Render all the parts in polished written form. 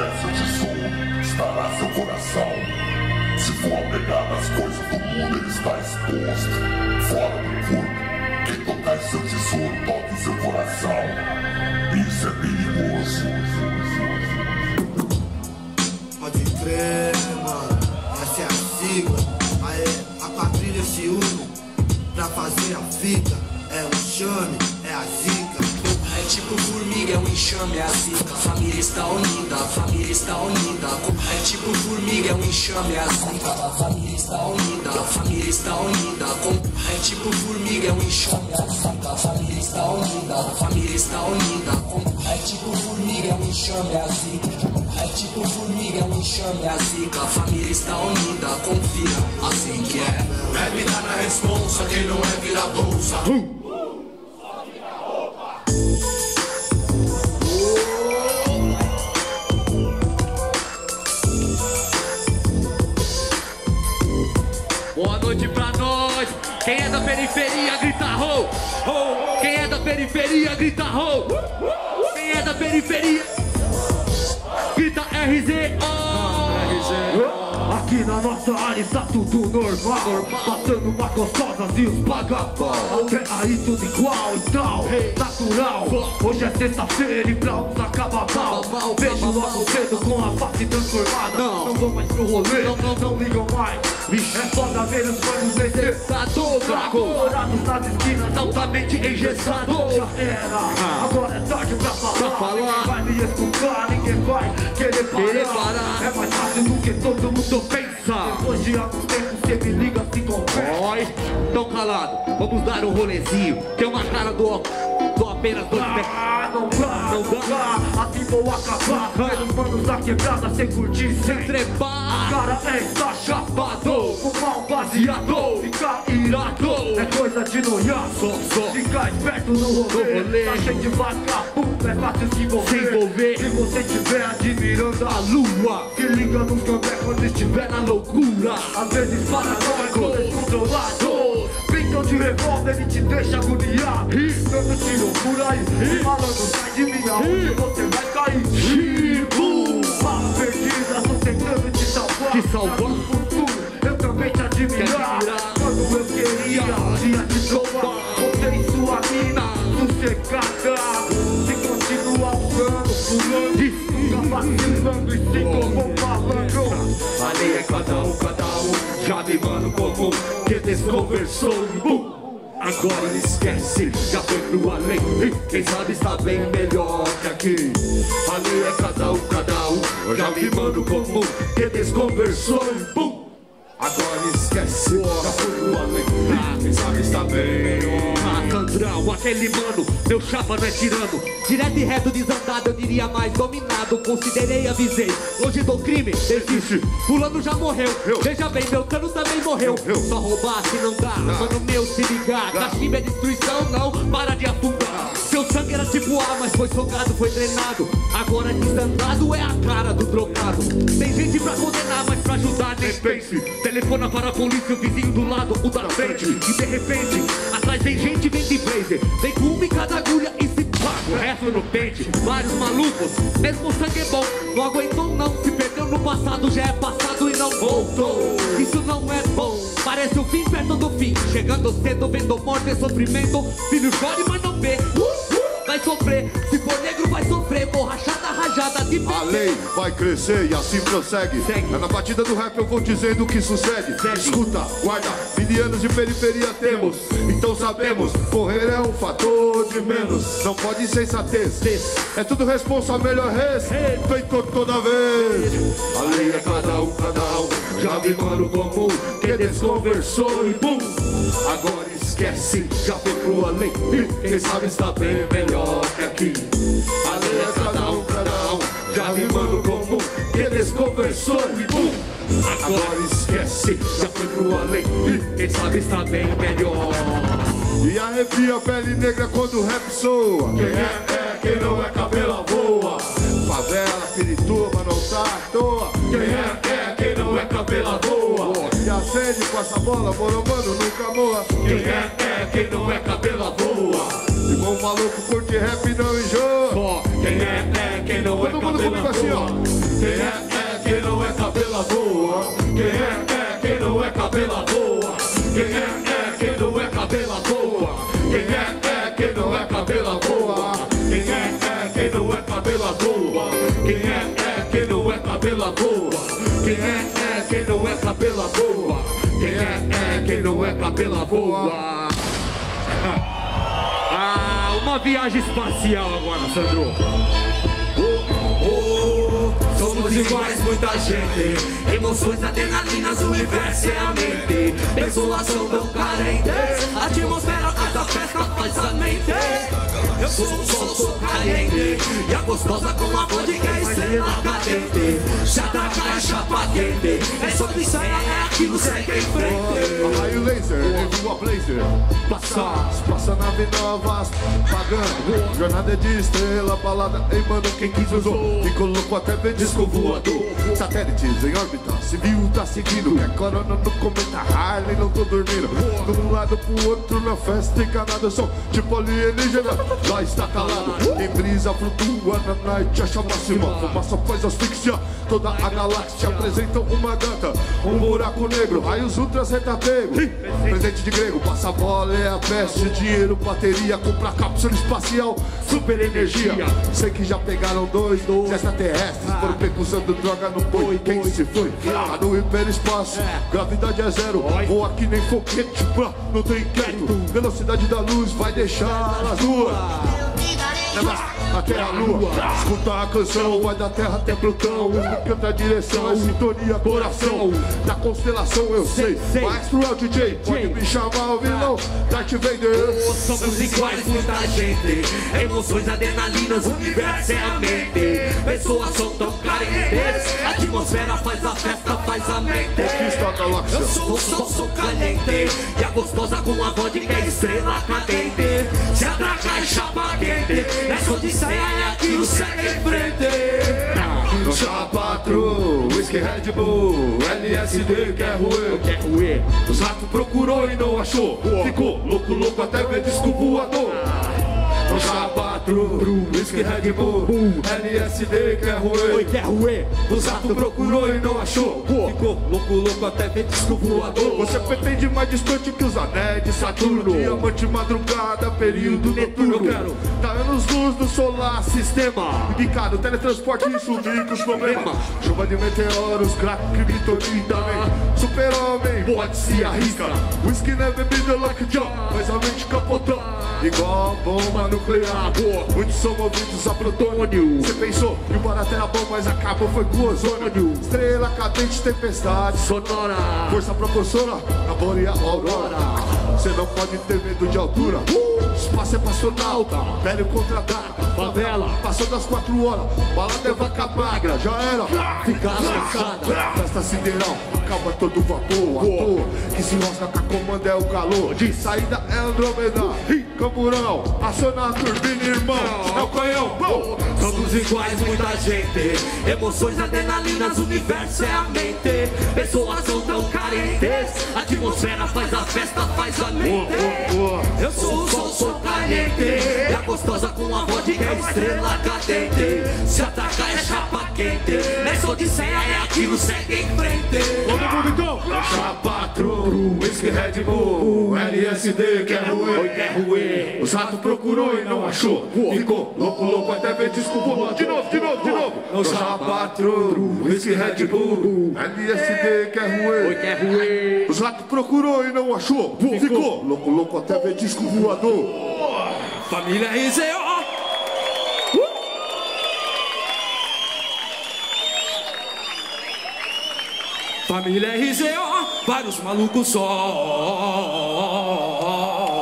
esse tesouro estará seu coração. Se for apegado às coisas do mundo, ele está exposto, fora do corpo. Quem tocar em seu tesouro, toca em seu coração. Isso é perigoso. Pode crer, mano, essa é a sigla. Aê, a quadrilha se une pra fazer a fita. É o chame, é a zica. É tipo formiga, é um enxame, é a zica. A família está unida, a família está unida. É tipo formiga, é um enxame, é a zica. A família está unida, a família está unida. É tipo formiga, é um enxame, é a zica. A família está unida, a família está unida. É tipo formiga, é um enxame, é a zica. É tipo formiga, é um enxame, é a zica. A família está unida, confia, assim que é. Rap tá na responsa, quem não é vira bolsa. Boa noite pra nós. Quem é da periferia grita ho, ho. Quem é da periferia grita ho. Quem é da periferia grita RZO. Aqui na nossa área está tudo normal, passando umas gostosas e os vagabundos. É aí tudo igual e tal, natural. Hoje é sexta-feira e pra uns acaba mal. Vejo logo cedo com a face transformada. Não vou mais pro rolê, não ligam mais. É foda ver os manos descer. Dourados nas esquinas, altamente engessados. Já era, agora é tarde pra falar. Ninguém vai me escutar, ninguém vai querer parar. É mais fácil do que todo mundo pensa. Depois de algum tempo cê me liga, se conversa. Oi, tão calado, vamos dar um rolezinho. Tem uma cara do apenas dois pés. Não dá, assim vou acabar. Os manos da quebrada sem curtir, sem trepar. A cara é estar chapado, fumar um baseado, ficar irado. É coisa de noiaço, ficar esperto no rolê. Tá cheio de vagabundo, é fácil se envolver. Se você estiver admirando a lua, se liga nos cambé quando estiver na loucura. Às vezes paranoico, descontrolado. Brincam de revólver e te deixa agoniar. Dando tiro por aí, malandro sai de mim, aonde você vai cair? Chico, bala perdida, tô tentando te salvar. No futuro, eu também te admirar. Quando eu queria te roubar, você e sua mina sossegada. Se continua usando, pulando, fica vacilando e se como malandro. A lei é cada um, já me mano comum. Que desconversou, bum. Agora esquece, já foi pro além. Quem sabe está bem melhor que aqui. Ali é cada um, já me mando comum. Que desconversou e bum. Agora esquece, já foi pro além. Quem sabe está bem melhor. Sandrão, aquele mano, meu chapa não é tirando. Direto e reto desandado, eu diria mais dominado. Considerei, avisei, longe do crime existe. Fulano já morreu, veja bem, meu cano também morreu. Só roubar se não dá, mano meu, se ligar. Cachimbo é destruição, não, para de afundar. Seu sangue era tipo ar, mas foi sogado, foi drenado. Agora desandado é a cara do drogado. Tem gente pra condenar, mas pra ajudar nem pense. Telefona para a polícia, o vizinho do lado, o da frente. E de repente, atrás tem gente, vem de blazer. Vem com uma em cada agulha e se paga o resto no pente. Vários malucos, mesmo sangue é bom. Não aguentou não, se perdeu no passado. Já é passado e não voltou. Isso não é bom, parece o fim perto do fim. Chegando cedo, vendo morte e sofrimento. Filho chore, mas não vê. Vai sofrer, se for negro vai sofrer. Borrachada, rajada de pé. A lei vai crescer e assim prossegue. É na batida do rap eu vou dizendo o que sucede. Escuta, guarda, milianos de periferia temos. Então sabemos, correr é um fator de menos. Não pode insensatez, é tudo responsa, melhor respeito toda vez. A lei é cada um, já vi mano comum. Que desconversou e bum. Agora esquece, já foi pro além. Quem sabe está bem melhor que aqui. A lei é cada um, já vi mano comum. Que desconversou e bum. Agora esquece, já foi pro além. Quem sabe está bem melhor. E arrepia a pele negra quando o rap soa. Quem é, quem não é cabelo voa. Favela, Pirituba, não tá à toa. Quem é, quem não é cabelo voa. E acende com essa bola, moromano nunca moa. Quem é, quem não é cabelo voa. Igual um maluco curte rap não enjoa. Quem é, quem não é todo mundo comigo assim, ó. Quem não é cabela boa? Quem não é cabela boa? Quem não é cabela boa? Quem não é cabela boa? Quem não é cabela boa? Quem não é cabela boa? Quem não é cabela boa? Quem não é cabela boa? Uma viagem espacial agora, Sandro. Somos iguais, muita gente. Emoções, adrenalinas, o universo é a mente. Pessoas são tão carentes. A atmosfera faz a festa, faz a mente. Eu sou o sol, sou caliente. E a gostosa com a vodka é estrela cadente. Se atracar é chapa quente. É sobre isso, é aquilo, segue em frente. Raio laser, vivo a blazer. Passa nave novas, pagando. Jornada de estrela, balada em mano, quem quis usou. E colocou até ver disco voador. Satélites em órbita, civil tá seguindo. É corona no cometa, Harley, não tô dormindo. De um lado pro outro na festa, encanado. Eu sou tipo alienígena, lá está calado. Em brisa flutua na night, acha máxima. Fumaça faz asfixia, toda a galáxia apresentam uma gata. Um buraco negro, raios ultras retapego. Presente de grego, passa a bola, é a peste. Dinheiro, bateria, compra cápsula espacial. Super energia, sei que já pegaram dois extraterrestres. Foram pegando droga no boi, quem se foi? Tá no hiperespaço, gravidade é zero. Voa que nem foguete, não tem inquérito. Velocidade da luz vai deixar as ruas. Até a lua, escuta a canção, vai da terra até Plutão. Canta a direção, é sintonia, coração. Da constelação eu sei, maestro é o DJ. Pode me chamar o vilão, Darth Vader. Somos iguais, muita gente. Emoções, adrenalinas, o universo é a mente. Pessoas são tão carentes. A atmosfera faz a festa, faz a mente. Conquista a galáxia. Eu sou o sol, sou caliente. E a gostosa com a vodka é estrela cadente. Se atracar é chapa quente. Nessa odisseia é aquilo, segue em frente. No chapa true, whisky Red Bull, LSD quer roer. Os ratos procurou e não achou. Ficou louco até ver disco voador. No chapa true, whisky Red Bull, LSD quer roer. Os ratos procurou e não achou. Ficou louco até ver disco voador. Você pretende mais distante que os anéis de Saturno. Diamante, madrugada, período noturno. Tá anos-luz do solar sistema. Indicado, teletransporte e sumir com os problemas. Chuva de meteoros, crack, criptonita também. Super-homem, pode se arrisca. Whisky não é bebida like John, mas a mente capotou. Igual bomba nuclear. Muitos são movidos a plutônio. Você pensou que o barato era bom, mas acabou foi com ozônio. Estrela cadente, tempestade sonora. Força propulsora, na boreal aurora. Você não pode ter medo de altura. Espaço é pra astronauta, velho contra-ataca. Favela, passou das 4 horas. Balada é vaca magra, já era. Fica lascada, festa sideral. Acaba todo vapor, ator que se rosca com a comanda é o calor. De saída é Andromeda, Camburão. Aciona a turbina, irmão, é o canhão. Somos iguais, muita gente. Emoções, adrenalinas, o universo é a mente. Pessoas são tão carentes. A atmosfera faz a festa, faz a mente. Eu sou o sol, sou caliente. E a gostosa com a vodka é estrela cadente. Se atacar é chapa quente. Nessa odisseia é aquilo, segue em frente. Todo mundo então. Chapa true, whisky Red Bull, LSD quer roer. Os ratos procurou e não achou. Ficou louco até ver disco voador. De novo. No chapa true, whisky Red Bull, LSD quer roer. Os ratos procurou e não achou. Ficou louco até ver disco voador. Família RZO. Família RZO, vários malucos só.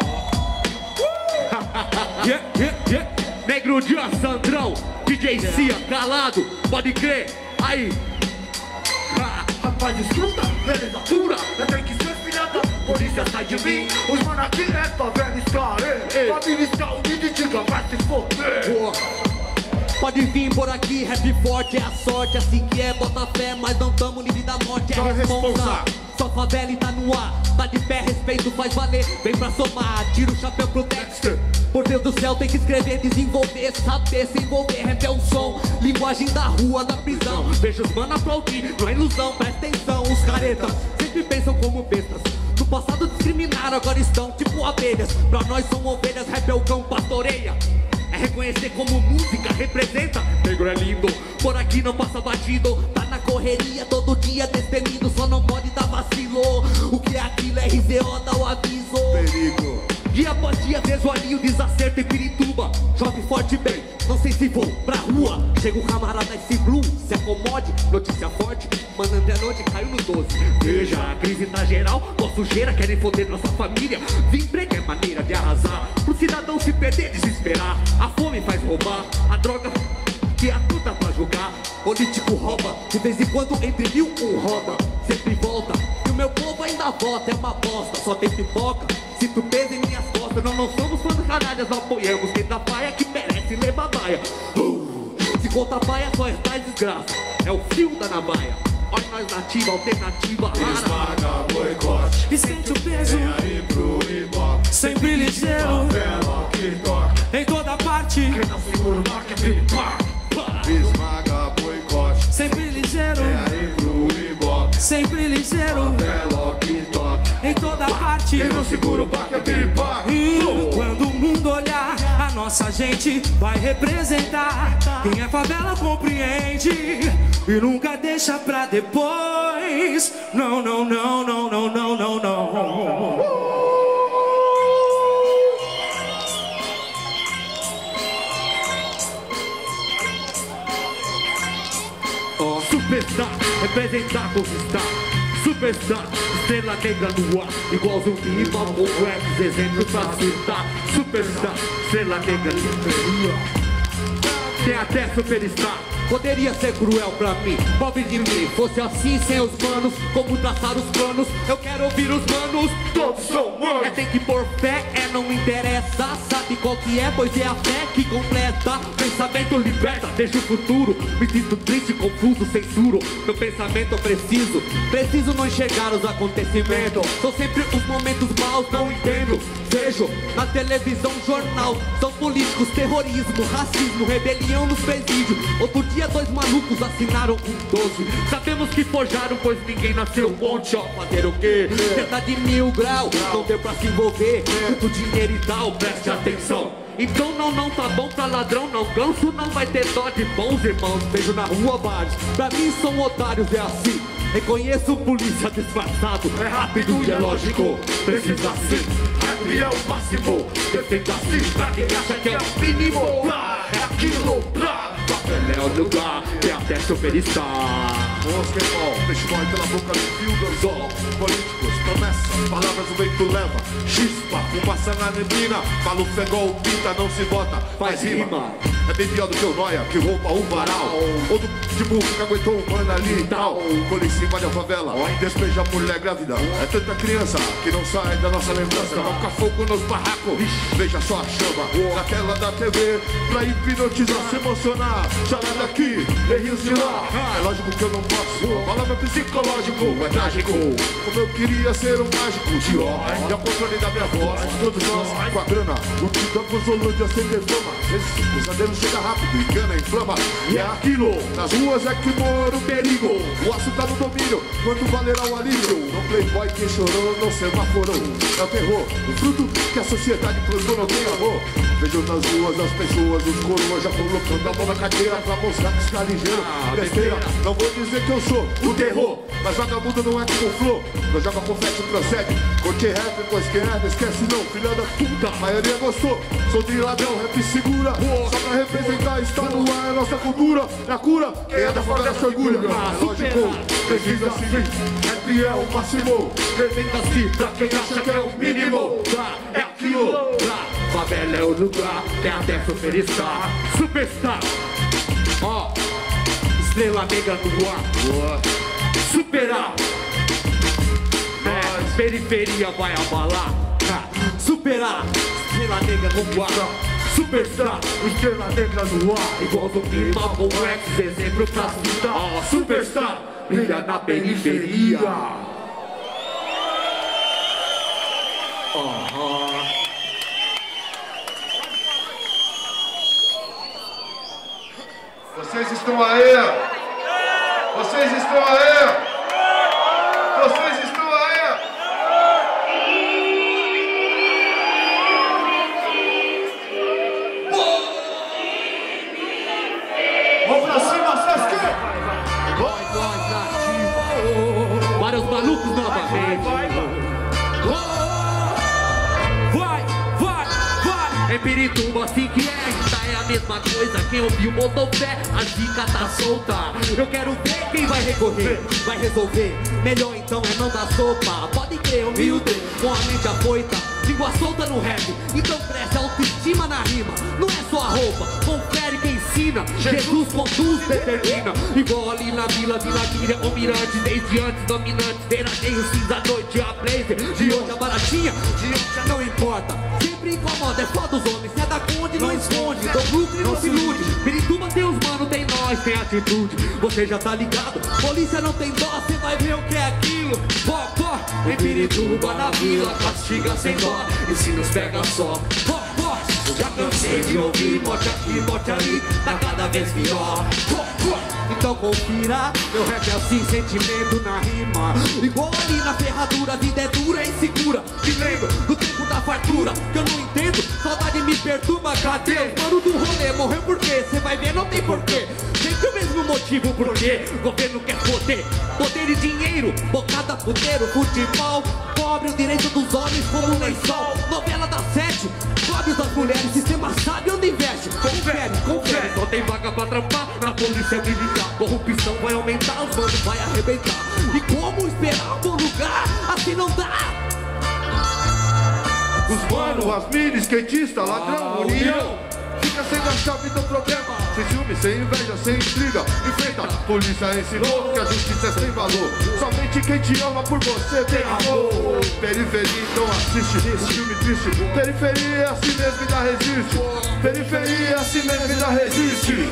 Negro Dia, Sandrão, DJ Cia, calado, pode crer, aí. Rapaz, escuta, beleza pura. Eu tenho que ser filha da polícia, sai de mim. Os mano aqui é favela está, família está unida e diga, vai se foder. Pode vir por aqui, rap forte é a sorte. Assim que é, bota fé, mas não tamo livre da morte. É responsa, só favela e tá no ar. Tá de pé, respeito faz valer. Vem pra somar, tira o chapéu pro Dexter. Por Deus do céu, tem que escrever, desenvolver, saber se envolver. Rap é um som, linguagem da rua, da prisão. Vejo os mano aplaudir, não é ilusão, presta atenção. Os caretas sempre pensam como bestas. No passado discriminaram, agora estão tipo abelhas. Pra nós são ovelhas, rap é o cão, pastoreia. É reconhecer como música representa. Negro é lindo, por aqui não passa batido. Tá na correria, todo dia destemido. Só não pode dar vacilo. O que é aquilo, RZO dá o aviso. Perigo. Dia após dia vejo ali o desacerto em Pirituba. Chove forte bem, não sei se vou pra rua. Chega o camarada esse blue, se acomode. Notícia forte, mano André Noite caiu no 12. Veja, a crise tá geral, com sujeira querem foder nossa família. Vim pregar é maneira de arrasar, pro cidadão se perder, desesperar. A fome faz roubar, a droga que a tudo dá pra julgar. Político rouba, de vez em quando entre mil um roda. Sempre volta, e o meu povo ainda vota. É uma bosta, só tem pipoca. Sinto peso em minhas costas, não somos fãs de canalhas. Não apoiamos quem dá paia que merece levar baia. Se conta paia só está desgraça, é o fio da navalha. Olha nós nativa, alternativa rara. Esmaga, boicote. E sente o peso, Vem aí pro Ibope. sempre ligeiro, Favela que toca. em toda parte. Quem não segura o toque é piripaque. Esmaga, boicote. Sempre ligeiro, Vem aí pro Ibope. sempre ligeiro, Favela que toca. em toda parte. Quem não segura o baque é piripaque. Quando o mundo olhar, a nossa gente vai representar. Quem é favela compreende e nunca deixa pra depois. Não, não, não, não, não, não, não, não. Superstar, representar, conquistar. Superstar, estrela negra no ar. Igual zumbi, mamão, raps, exemplos pra citar. Superstar, estrela negra no ar. Tem até superstar. Poderia ser cruel pra mim, pobre de mim. Fosse assim sem os manos, como traçar os planos. Eu quero ouvir os manos, todos são manos. É tem que pôr fé, não me interessa. Sabe qual que é, pois é a fé que completa. Pensamento liberta, deixa o futuro. Me sinto triste, confuso, censuro. Meu pensamento preciso não enxergar os acontecimentos. São sempre os momentos maus, não entendo. Vejo na televisão, jornal. São políticos, terrorismo, racismo, rebelião nos presídios. Outro dia 2 malucos assinaram um 12. Sabemos que forjaram, pois ninguém nasceu monte. Ó, fazer o quê? Tenta de 1000 graus, não deu pra se envolver. Muito dinheiro e tal, preste atenção. Então não tá bom pra ladrão, não. Ganso não vai ter dó de bons irmãos. Beijo na rua, bares. Pra mim são otários, é assim. Reconheço o polícia disfarçado. É rápido e é lógico. Precisa sim. Rap é o máximo. Defenda assim pra quem acha que é o mínimo. É aquilo, papel é o lugar. Tem até superstar. Mosquetol, peixe morre pela boca do fio do anzol. Políticos, promessas, palavras o vento leva. Chispa, fumaça na neblina. Maluco é igual o pinta, não se bota, faz rima. É bem pior do que o Noia, que rouba um varal. Ou do tipo que aguentou um mano ali e tal. Polícia invade a favela, despeja a mulher grávida. É tanta criança que não sai da nossa lembrança. Toca fogo nos barracos, veja só a chama na tela da TV. Pra hipnotizar, se emocionar. Chorar daqui, rios de lá. É lógico que eu não posso falar meu psicológico, é trágico. Como eu queria ser um mágico de ó, e ao controle da minha voz. Todos nós com a grana, o que damos valor de acender fama. Esse pesadelo chega rápido, engana, inflama. E é aquilo, nas ruas é que mora o perigo. O aço tá no domínio, quanto valerá o alívio? No playboy quem chorou, não semaforou. É o terror, o fruto que a sociedade plantou, não tem amor. Vejo nas ruas as pessoas, os coroas já colocando a mão na cadeira pra mostrar que está ligeiro. Besteira, não vou dizer que eu sou o terror, mas vagabundo não é como flor. Não joga confete, procede. Curte rap, pois quem é, não esquece não, filha da puta. A maioria gostou, sou de ladrão, rap segura. Só pra representar, está no ar, é nossa cultura. É a cura, quem é da favela se orgulha. É lógico, precisa sim, rap é o máximo. Representa-se pra quem acha que é o mínimo. É aquilo, favela é o lugar. Tem até superstar. Superstar, ó, estrela negra no ar. Superar, periferia vai abalar. Superar, estrela negra no ar. Superstar, estrela negra no ar. Igual zumbi, Malcolm X, exemplo pra citar. Superstar, brilha na periferia. Vocês estão aí? Vocês estão aí? Vocês estão aí? Vamos pra cima, Sasuke! Para os malucos novamente. Vai! É Pirituba, assim que é, ainda é a mesma coisa. Quem ouviu botou fé, a zica tá solta. Eu quero ver quem vai recorrer, vai resolver. Melhor então é não dar sopa. Pode crer, humilde, com a mente afoita, língua solta no rap. Então preste autoestima na rima. Não é só a roupa, confere quem ensina. Jesus conduz, determina. Igual ali na Vila Mira, o mirante desde antes, dominante. Veraneio, cinza, noite, a blazer. De hoje a baratinha, de hoje já não importa. Sempre incomoda, é foda os homens. Se é da conde, não esconde. Dom lucro e não se ilude. Pirituba tem os mano, tem nós, tem atitude. Você já tá ligado, polícia não tem dó. Cê vai ver o que é aquilo. Pó, em Pirituba na vila, castiga sem dó. E se nos pega só, pó. Já cansei de ouvir, morte aqui, morte ali, tá cada vez pior. Então confira, meu rap é assim, sentimento na rima. Igual ali na ferradura, a vida é dura e insegura. Me lembro do tempo da fartura, que eu não entendo, saudade me perturba. Cadê o mano do rolê? Morreu por quê? Cê vai ver, não tem porquê. Sempre o mesmo motivo, por quê? Governo quer poder, poder e dinheiro, bocada, puteiro, futebol. Cobre o direito dos homens como um lençol. Novela das 7, cobre das mulheres, sistema sabe onde investe. Confere, só tem vaga pra trampar na polícia militar. Corrupção vai aumentar, os manos vai arrebentar. E como esperar um bom lugar? Assim não dá. Os mano, as minas, skatista, ladrão, união. Fica sem a chave do problema. Sem ciúme, sem inveja, sem intriga. Enfrenta, polícia ensinou que a justiça é sem valor. Somente quem te ama por você tem amor. Periferia, então assiste o filme triste. Periferia é assim mesmo, ainda resiste. Periferia é assim mesmo, ainda resiste.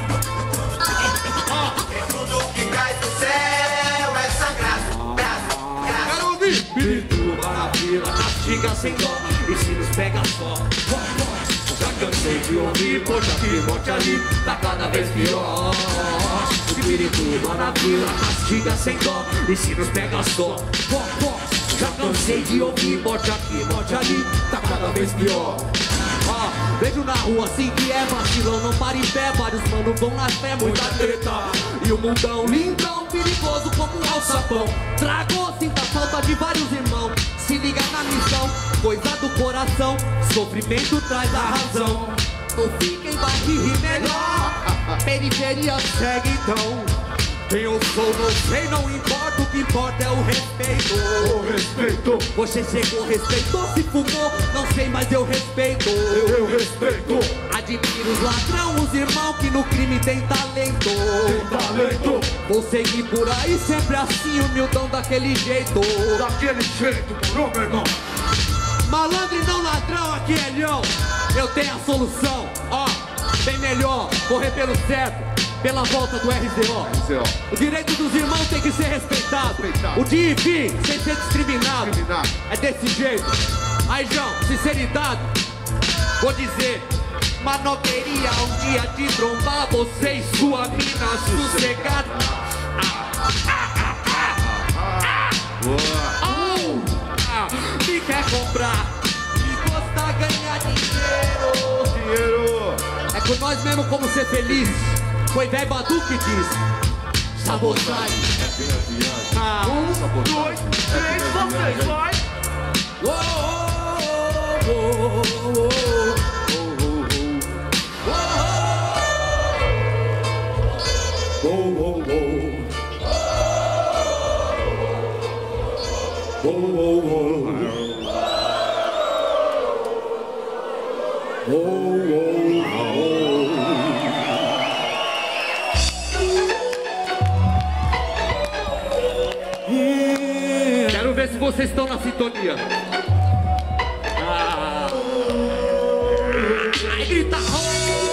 Tudo que cai do céu é sagrado. Quero ouvir! Pirituba na vila, castiga sem dó. E se nos pega só, já cansei de ouvir, morte aqui, morte ali, tá cada vez pior. Pirituba na vila, castiga sem dó. E se nos pega só, já cansei de ouvir, morte aqui, morte ali, tá cada vez pior. Vejo na rua assim que é vacilão, não para em pé, vários manos vão na fé, muita treta. E o mundão lindão, perigoso como um alçapão. Tragou, sinta falta de vários irmãos. Se liga na missão, coisa do coração. Sofrimento traz a razão. Não fiquem vai rir melhor. Periferia segue então. Quem eu sou não sei, não importa, o que importa é o respeito. O respeito. Você chegou, respeitou, se fumou, não sei, mas eu respeito. Eu respeito. Admiro os ladrão, os irmãos que no crime tem talento. Tem talento. Vou seguir por aí sempre assim, humildão daquele jeito. Daquele jeito, bro, meu irmão. Malandro e não ladrão, aqui é leão. Eu tenho a solução, ó, bem melhor, correr pelo certo. Pela volta do RZO. O direito dos irmãos tem que ser respeitado. O dia e fim, sem ser discriminado. É desse jeito. Aí, João, sinceridade, vou dizer, mas não queria um dia te trombar você e sua mina sossegada. Me quer comprar, me gostar, ganhar dinheiro. É com nós mesmo como ser feliz. Foi velho Badu que diz sabotagem. Um, dois, três, vocês, vai! Quero ver se vocês estão na sintonia. Aí grita ho,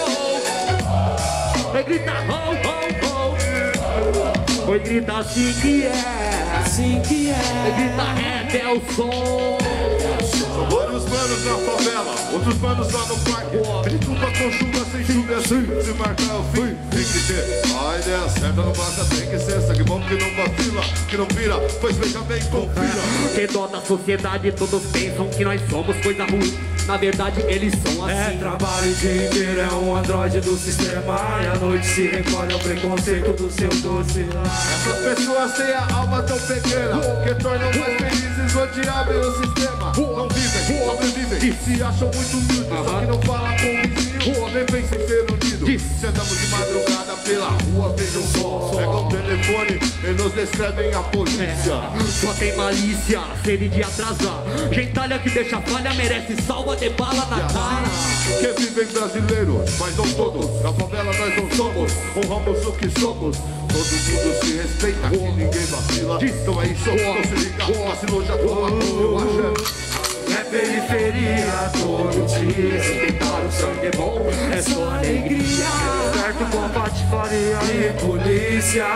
vai gritar ho, ho, ho. Foi grita assim que é, vai grita rap é o som. São vários manos na favela, outros manos lá no parque. Pirituba com chuva, sem chuva assim, se marcar o fim. Tem que ter a ideia certa, não basta, tem que ser sangue bom que não vacila, que não vira, pois veja bem, confira. Redor da sociedade todos pensam que nós somos coisa ruim. Na verdade eles são assim. É trabalho o dia inteiro, é um androide do sistema. E à noite se recolhe ao preconceito do seu doce lar. Essas pessoas têm a alma tão pequena que tornam mais felizes odiável o sistema. Não vivem, sobrevivem, se acham muito humildes. Só que não fala com o vizinho, nem vem sem ser unido. Se andamos de madrugada pela rua, vejam só. Pegam o telefone e nos descrevem a polícia. Só tem malícia, sede de atrasar. Gentalha que deixa falha, merece salva de bala na cara. Que vivem brasileiros, mas não todos. Na favela nós não somos, honramos o que somos. Todo mundo se respeita, que ninguém vacila. Então é isso, não se liga, vacilou já toma, eu acho. É periferia todo dia. Se tentar o sangue bom, é só alegria. Certo com patifaria e polícia.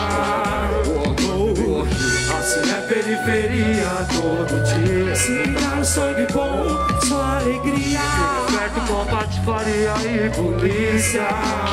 Assim é periferia todo dia. Se tentar o sangue bom, é só alegria. Certo com patifaria e polícia.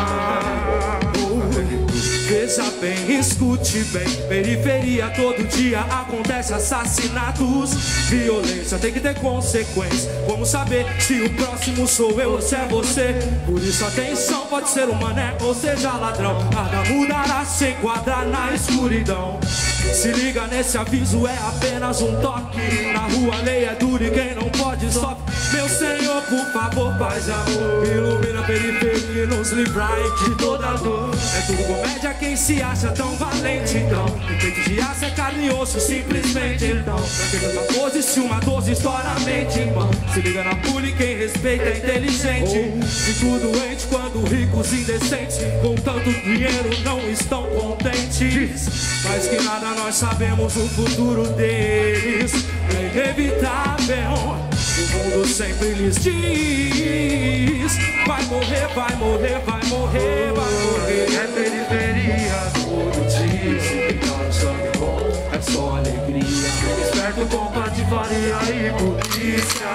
Veja bem, escute bem. Periferia todo dia acontece assassinatos. Violência tem que ter consequência. Como saber se o próximo sou eu ou se é você? Por isso atenção, pode ser um mané ou seja ladrão. Nada mudará se enquadrar na escuridão. Se liga nesse aviso, é apenas um toque. Na rua a lei é dura e quem não pode sofre. Meu Senhor, por favor, paz e amor, ilumina a periferia e nos livrai de toda dor. É tudo comédia quem se acha tão valente, então. Peito de aço é carne e osso, simplesmente então. Pra que tanta pose se uma dose estoura a mente, irmão? Se liga na pule, quem respeita é inteligente. Fico doente quando ricos indecentes com tanto dinheiro não estão contentes. Mas que nada nós sabemos o futuro deles. É inevitável, o mundo sempre lhes diz: vai morrer, vai morrer, vai morrer, vai morrer. É periferia todo dia. Se pintar o sangue bom, é só alegria. Esperto com patifaria e polícia.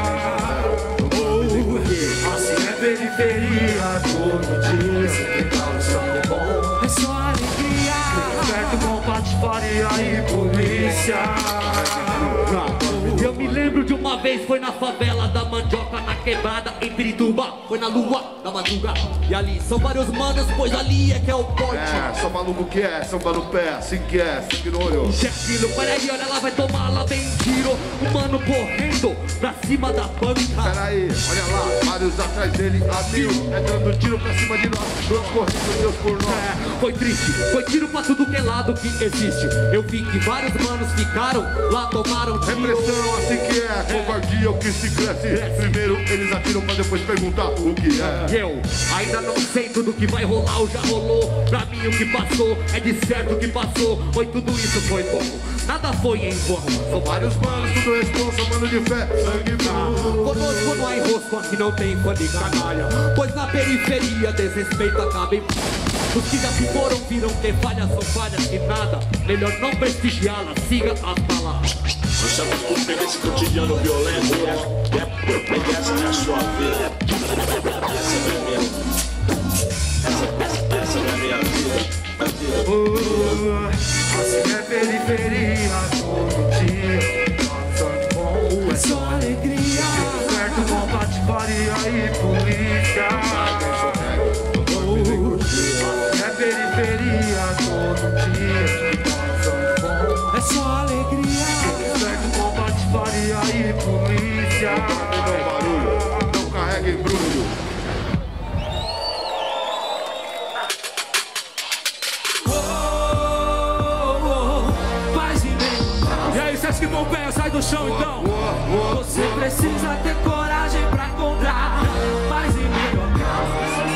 Assim é periferia todo dia. Se pintar o sangue bom, é só alegria. Esperto com patifaria e polícia. Eu me lembro de uma vez, foi na favela da Mandioca, na quebrada em Pirituba. Foi na lua da madrugada. E ali são vários manos, pois ali é que é o porte. É, são maluco que é, samba no pé, assim que é, sangue no olho. Chequinho, peraí, olha lá, vai tomar lá, vem tiro. O mano correndo pra cima da banca. Peraí, olha lá, vários atrás dele, a mil. É dando tiro pra cima de nós, todos correndo, Deus por nós. Foi triste, foi tiro pra tudo que é lado que existe. Eu vi que vários manos ficaram lá, tomaram tiro. Repressão, assim que é, covardia, o que se cresce. Primeiro eles atiram pra depois perguntar o que é. Eu ainda não sei tudo que vai rolar ou já rolou. Pra mim o que passou é de certo que passou. Foi tudo isso, foi bom, nada foi em vão. São vários manos, tudo responsa, mano de fé, sangue bom. Conosco não há enrosco, aqui não tem fã de canalha. Pois na periferia desrespeito acaba em... Os que já se foram viram que falhas são falhas que nada. Melhor não prestigiá-las, siga as palavras. Nós estamos cumprindo esse cotidiano violento, e essa é a sua vida. Essa é a minha vida. Assim é periferia todo dia. Sangue bom, é só alegria. Certo com patifaria e polícia. Assim é periferia todo dia. Sangue bom, é só alegria. Certo com patifaria e polícia. Não barulho, não carrega embrulho. Que bom pé, sai do chão então. Você precisa ter coragem pra encontrar paz em meio ao caos.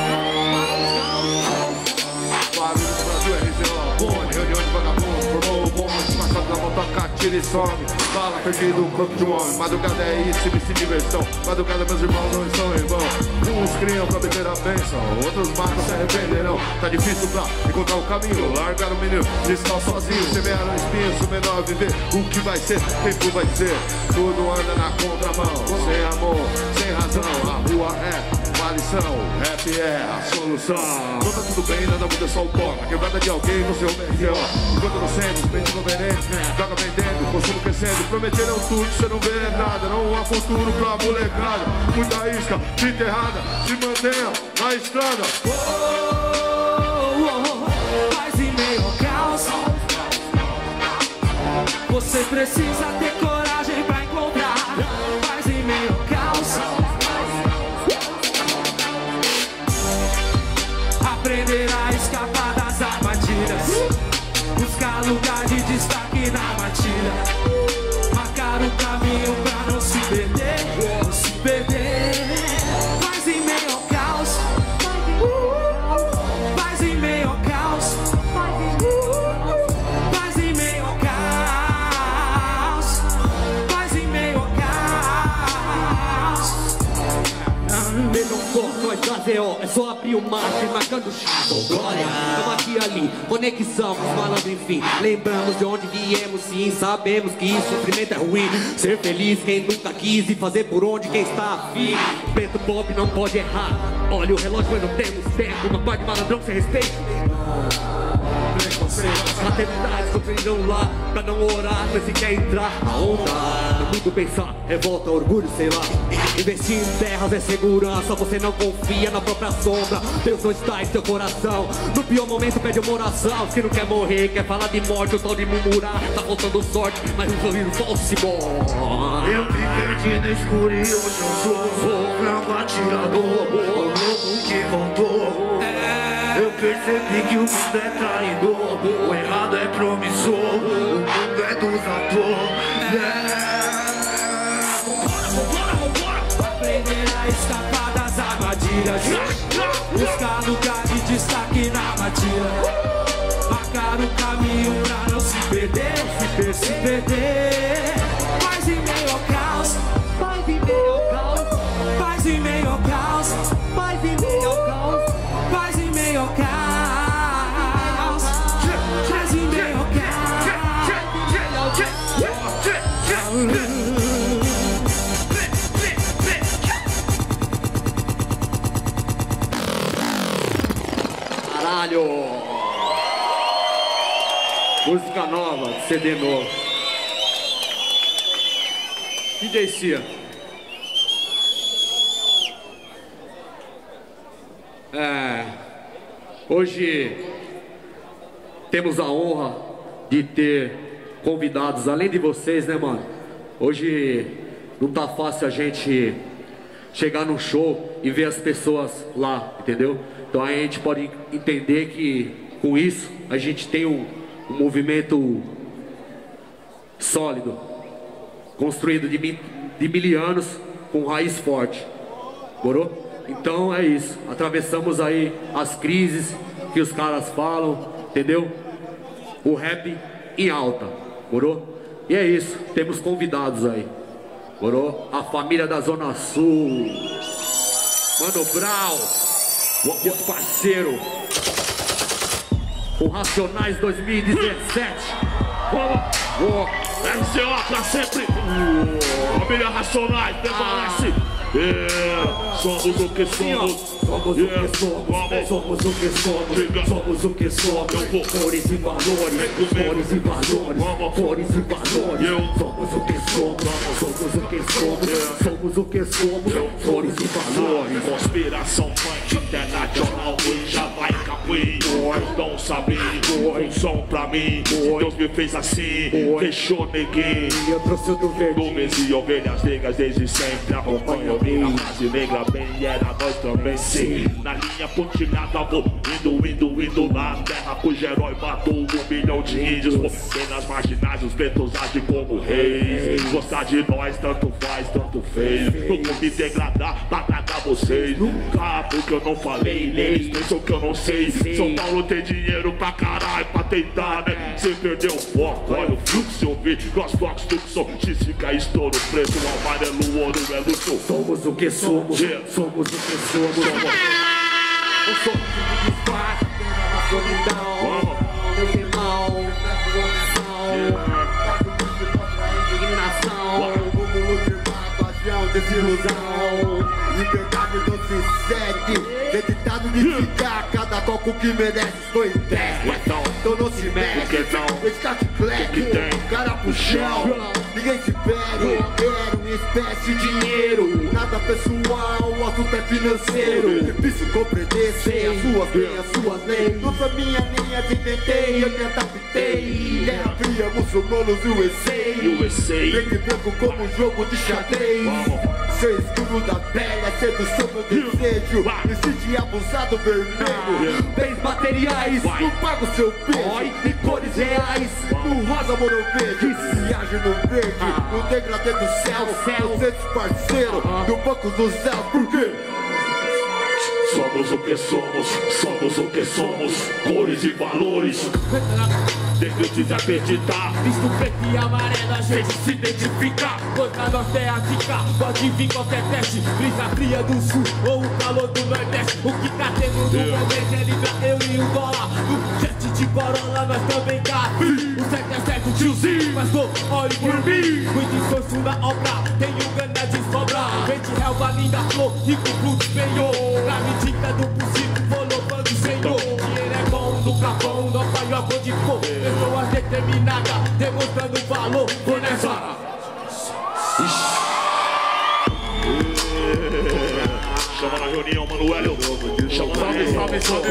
Barulho do Brasil, RZO, Boni, reunião de vagabundo. Formou o bonde, passado na mão, toca, tira e some. bala, perdido o corpo de um homem. Madrugada é isso, MC diversão. Madrugada meus irmãos não estão irmãos. Uns criam pra beber a bênção, outros matam, se arrependerão. Tá difícil pra encontrar o caminho. Largar o menino, descal sozinho. Semearam espinhos, o menor viver. O que vai ser, tempo vai dizer. Tudo anda na contramão. Sem amor, sem razão. A rua é uma lição. Rap é a solução. Não tá tudo bem, nada muda, só o pó. Na quebrada de alguém, você é o melhor. Enquanto no centro, mente no veneno. Droga vendendo, consumo crescendo. Prometeram tudo, você não vê nada. Não há futuro pra molecada. Muita isca, fita errada. Se mantenha na estrada. Paz em meio ao caos. Você precisa ter coragem pra encontrar paz em meio ao caos. Aprender a escapar das armadilhas. Buscar lugar de destaque na matilha. Marcar o caminho pra não se perder. Não se perder. Paz em meio ao caos. Paz em meio ao caos. Paz em meio ao caos. Paz em meio ao caos. Mesmo for, nós da ZO, é só abrir o mate marcando o X. Glória, tamo aqui ali, conexão, falando enfim. Lembramos de onde viemos, sim, sabemos que sofrimento é ruim. Ser feliz quem nunca quis e fazer por onde quem está afim. Preto pop não pode errar. Olha o relógio, mas não temos tempo. Uma parte de malandrão sem respeito. Fraternidades construíram lá pra não orar, mas se quer entrar na onda. Não muito pensar, revolta, orgulho, sei lá. Investir em terras é segurança, você não confia na própria sombra. Deus não está em seu coração. No pior momento pede uma oração. Se não quer morrer, quer falar de morte, ou tal de murmurar. Tá faltando sorte, mas um sorriso falso se morre. Eu me perdi no escuro e hoje eu sou frango atirador, o louco que voltou. Eu percebi que o mundo é traidor, o errado é promissor, o mundo é dos atores. Aprender a escapar das armadilhas. Buscar lugar de destaque na matilha. Marcar o caminho pra não se perder. Se perder. Paz em meio ao caos. Paz em meio ao caos. Paz em meio ao caos. Paz em meio ao caos. Paz em meio ao caos. Paz em meio ao caos. Caralho! Música nova, CD novo. DJ Cia. Hoje temos a honra de ter convidados, além de vocês, né, mano? Hoje não tá fácil a gente chegar num show e ver as pessoas lá, entendeu? Então a gente pode entender que com isso a gente tem um movimento sólido, construído de mil anos com raiz forte. Morou? Então é isso. Atravessamos aí as crises que os caras falam, entendeu? O rap em alta. Morou? E é isso. Temos convidados aí. Morou? A família da Zona Sul. Mano Brown. O parceiro. O Racionais 2017. MCO pra sempre. Família Racionais prevalece. Somos o que somos. Somos o que somos. Somos o que somos. Somos o que somos. Cores e valores. Cores e valores. Cores e valores. Somos o que somos. Somos o que somos. Somos o que somos. Cores e valores. Conspiração funk internacional já vai cair. Não saber um som pra mim. Deus me fez assim. Fechou ninguém. Eu trouxe o do verde. Nuvens e ovelhas negras desde sempre acompanham. A frase negra bem era nós também sim. Na linha pontilhada vou indo na terra cujo herói matou 1 milhão de índios. Penas marginais, os pretos agem como reis. Gostar de nós tanto faz, tanto fez. Não vou me degradar pra tragar vocês. Nunca, porque eu não falei. Eles pensam que eu não sei. São Paulo tem dinheiro pra caralho pra tentar tá, né? Sem perder o foco, olha o fluxo, eu vi. Cross toques, fluxo, X fica estouro, preto, amarelo, ouro, é luxo. Somos o que somos, somos o que somos. Eu sou o que desfaz, na solidão. Meu irmão, indignação. Desilusão, liberdade não se segue. Deditado de ficar, cada coco que merece foi em pé. Então não se mexe, escate-cleque, cara pro chão. Ninguém se perde, era uma espécie de dinheiro. Nada pessoal, o assunto é financeiro. Difícil compreender, sei as suas leis, as suas leis. Não são minhas linhas, inventei, eu me adaptei. Guerra fria, muçulmanos e USA. Preto e branco como um jogo de xadrez. Seu escuro da pele, a sedução meu desejo. Decide abusar do vermelho. Bens materiais, não pago seu beijo. e cores reais. No rosa, moro verde, viagem no verde. No degradê do céu, vocês parceiro do banco dos céus. Por quê? Somos o que somos, somos o que somos. Cores e valores. Deixa eu desacreditar. Visto preto e amarelo, a gente se identifica. Coisa norte-ática, pode vir qualquer teste. Brisa fria do sul ou o calor do nordeste. O que tá tendo no momento é livrar eu e o dólar. No jet de Corolla nós também cá. O certo é certo, tiozinho, mas tô olhe por mim. Muito esforço na obra, tenho gana de sobrar. Vende relva, linda flor, rico fruto penhor. Na medida do possível, vou louvando o Senhor. Dinheiro é bom, nunca bom, não falhou de cor. Pessoas determinadas, demonstrando valor. Vou nessa. Chama na reunião, Manuel. Chama na reunião.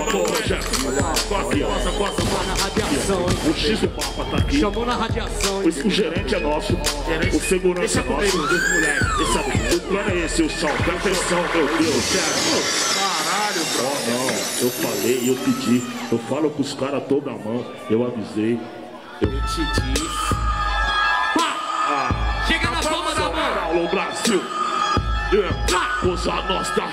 Costa. Na radiação, O X do Papa tá aqui. chamou na radiação. O gerente é nosso. O segurança é nosso. O plano é esse, o som. Presta atenção, meu Deus. Caralho, Oh, não. Eu falei, eu pedi. Eu falo pros caras toda a mão. Eu avisei. Eu te disse. Chega na palma da mão. Alô, Brasil. Coisa nossa.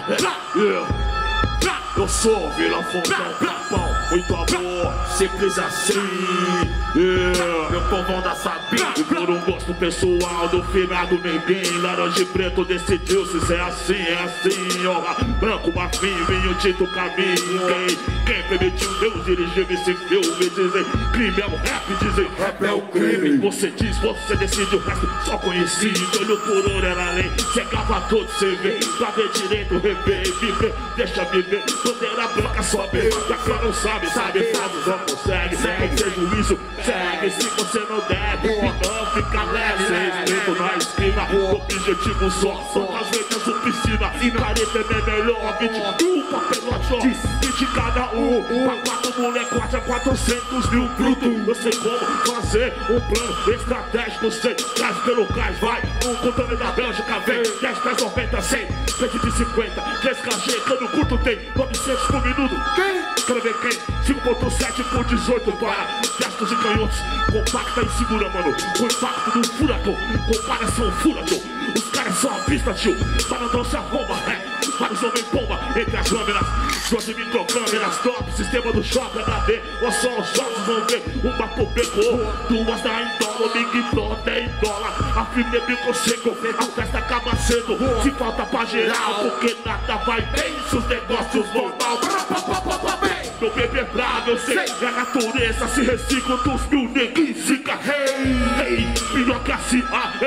Eu sou Vila Fontão, Capão, muito amor, simples assim. Meu povão da Sabina. Por um gosto pessoal do finado ninguém. Laranja e preto decidiu se é assim, ó. Branco, marfim, vinho, tinto, caminho. Quem permitiu Deus dirigir esse filme? Dizem crime é o rap, dizem rap é o crime. Você diz, você decide, o resto só conhecido. Olho por olho era lei, cegava todo, cê vê. Pra ver direito, rever, viver, deixa viver. Bandeira branca sobe, já que não sabe, faz, não consegue. Segue, juízo, segue, se você não deve, não fica leve. Sem respeito na esquina, objetivo só, quantas vezes o piscina. Careta é melhor, 21 papelote, ó, 20 cada um. Pra 4 molecote é 400 mil bruto. Eu sei como fazer um plano estratégico, sei, traz pelo cais, vai. Um controle da Bélgica, vem, 10, 10, 90, 100, 150, 10kg, cano curto tem 900 por minuto. Quero ver quem? 5.7 por 18 para gestos e canhotos. Compacta e segura, mano. O impacto do furacão. Comparação furacão. Os caras são a pista, tio. Malandrão se arromba, vários homens pomba entre as câmeras. Suas microcâmeras top. Sistema do shopping HD. Ou só os jogos vão ver. Uma por pegou. Duas dá em dólar. Big Dot é em dólar. A firme é bico seco. A festa acaba cedo. Se falta pra geral. Porque nada vai bem. Se os negócios vão mal. Meu bebê é bravo, eu sei. A natureza se recicla dos mil neguinhos. Fica hey, melhor que assim.